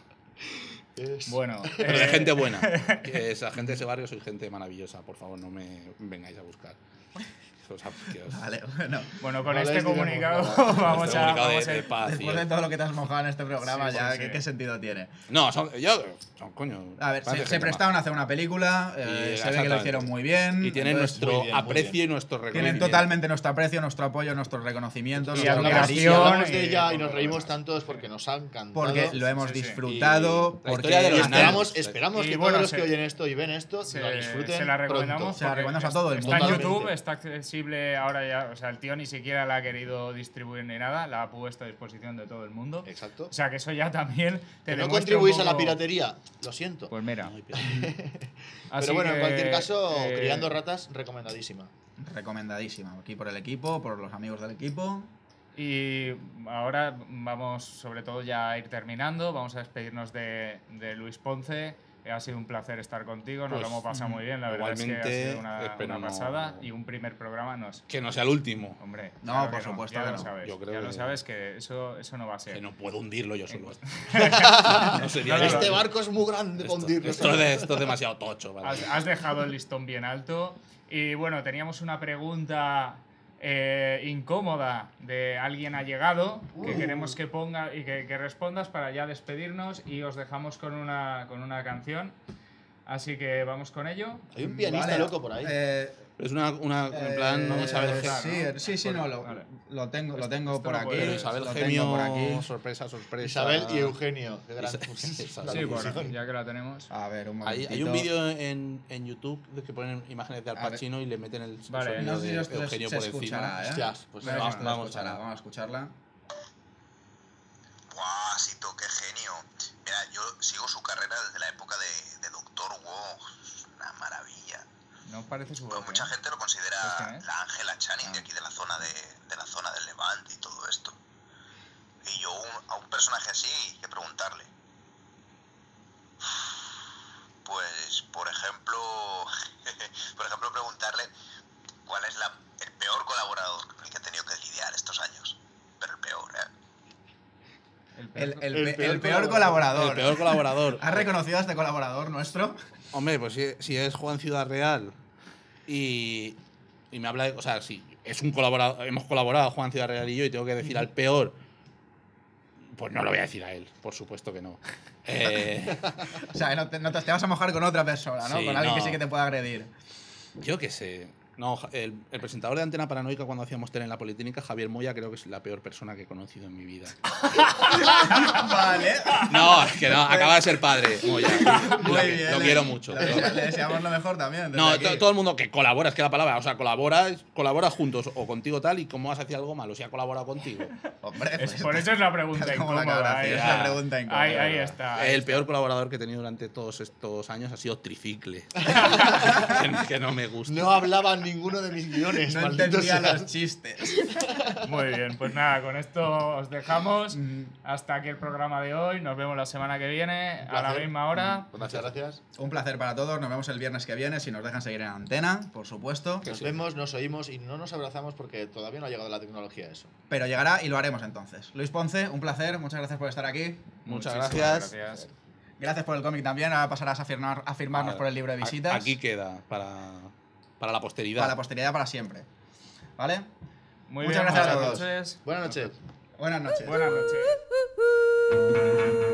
Es- Bueno, Pero de eh, gente buena. Que esa gente de ese barrio soy gente maravillosa. Por favor, no me vengáis a buscar. O sea, que os- Vale, bueno. bueno, con No este les diremos comunicado nada. vamos este a, comunicado de- vamos a de ir- paz, Después tío. de todo lo que te has mojado en este programa, Sí, ya, sí, ¿qué, sí. qué sentido tiene? No, son, yo, son, coño. A ver, parece se, gente se prestaron a hacer una película, eh, Y se ve que lo exactamente. hicieron muy bien. Y tienen entonces, nuestro muy bien, muy aprecio bien. y nuestro Tienen reconocimiento. totalmente nuestro aprecio, nuestro apoyo, nuestro reconocimiento, Y nuestro admiración, Si cariño, hablamos eh, de ella y por nos lo reímos demás. tanto es porque nos ha encantado. porque lo hemos Sí, sí. disfrutado. Y la porque historia de Y los esperamos, nanos. esperamos Y que bueno, todos los se- que oyen esto y ven esto Se, lo disfruten. se la recomendamos. pronto. Se la porque recomendamos a es- todo el Está en mundo. YouTube, Totalmente. está accesible ahora ya. O sea, el tío ni siquiera la ha querido distribuir ni nada, la ha puesto a disposición de todo el mundo. Exacto. O sea, que eso ya también te Que no demuestra un contribuís a la poco- piratería, lo siento. Pues mira. Ay, pero- Así Pero bueno, en que, cualquier caso, eh, Criando Ratas, recomendadísima. Recomendadísima. Aquí por el equipo, por los amigos del equipo. Y ahora vamos, sobre todo, ya a ir terminando. Vamos a despedirnos de, de Luis Ponce. Ha sido un placer estar contigo, nos Pues, lo hemos pasado muy bien. La verdad es que ha igualmente, sido una, espero una no- pasada. Y un primer programa no es. Que no sea el último. Hombre, No, claro por que supuesto ya que lo no. sabes. Yo creo ya lo que- sabes que eso, eso no va a ser. Que no puedo hundirlo yo solo. No, no sería no, yo. Este barco es muy grande para Esto, hundirlo. esto es de- esto es demasiado tocho. ¿vale? Has, has dejado el listón bien alto. Y bueno, teníamos una pregunta eh, incómoda de alguien allegado que queremos que ponga y que, que respondas para ya despedirnos y os dejamos con una, con una canción. Así que vamos con ello. Hay un pianista Vale, loco por ahí. eh, Es una, una en plan eh, Isabel sí, Gemio. sí, sí, no, lo, Vale. lo tengo, lo Esto- tengo esto por lo aquí. puedo- Pero Isabel lo tengo Gemio, por aquí. sorpresa, sorpresa. Isabel y Eugenio. Qué gran Isa- fusión. Exacto. Sí, Sí, bueno, ya que la tenemos. A ver, un Hay, momentito. hay un vídeo en, en YouTube de que ponen imágenes de Al A ver. Pacino y le meten el Vale, sonido No sé si de esto se- Eugenio se por escuchará, encima. ¿eh? Hostias, pues Vamos, vamos, a vamos escucharla, a- vamos a escucharla. Guau, Sito, qué genio. Mira, yo sigo su carrera desde la época de, de Doctor Who. Es una maravilla. ¿No os parece su Bueno, voz? mucha eh? gente lo ¿Sabes quién considera es? la Ángela Channing Ah. de aquí de la zona de, de la zona del Levante y todo esto. Y yo un- a un personaje así hay que preguntarle. Pues, por ejemplo, por ejemplo, preguntarle cuál es la, el peor colaborador con el que ha tenido que lidiar estos años. Pero el peor, ¿eh? El peor- El, el El pe- peor el peor El colaborador. peor colaborador. ¿Has reconocido a este colaborador nuestro? Hombre, pues si, si es Juan Ciudad Real y, y me habla de. O sea, si es un colaborador. Hemos colaborado Juan Ciudad Real y yo y tengo que decir al peor. Pues no lo voy a decir a él, por supuesto que no. Eh, O sea, no te, no te- te vas a mojar con otra persona, ¿no? Sí, con alguien que no. sí que te pueda agredir. yo qué sé. No, ja- el, el presentador de Antena Paranoica cuando hacíamos tele en la Politécnica, Javier Moya, creo que es la peor persona que he conocido en mi vida. Vale. No, es que no, acaba de ser padre, Moya. Muy Lo, bien. lo le- quiero mucho. Le, pero- desea- le deseamos lo mejor también. desde No, aquí. to- todo el mundo que colabora, es que la palabra, o sea, colaboras, colaboras juntos o contigo tal y cómo has hecho algo malo, si ha colaborado contigo. Hombre, Es- pues, por eso es la pregunta es como la incómoda. cabra, ahí es está. la pregunta incómoda. Ahí, ahí está. ahí El está. peor colaborador que he tenido durante todos estos años ha sido Tricicle. que, que no me gusta. No hablaba ninguno de mis guiones, no maldito entendía sea. los chistes. Muy bien, pues nada, con esto os dejamos. Hasta aquí el programa de hoy. Nos vemos la semana que viene a la misma hora. Muchas gracias. Un placer para todos. Nos vemos el viernes que viene, si nos dejan seguir en antena, por supuesto. Nos vemos, nos oímos y no nos abrazamos porque todavía no ha llegado la tecnología a eso. Pero llegará y lo haremos entonces. Luis Ponce, un placer. Muchas gracias por estar aquí. Muchas Muchísimas gracias. gracias. Gracias por el cómic también. Ahora pasarás a, firmar, a firmarnos Vale. por el libro de visitas. Aquí queda, para, para la posteridad. Para la posteridad para siempre. ¿Vale? Muy Muchas bien, gracias a buenas todos. noches. Buenas noches. Buenas noches. Buenas noches.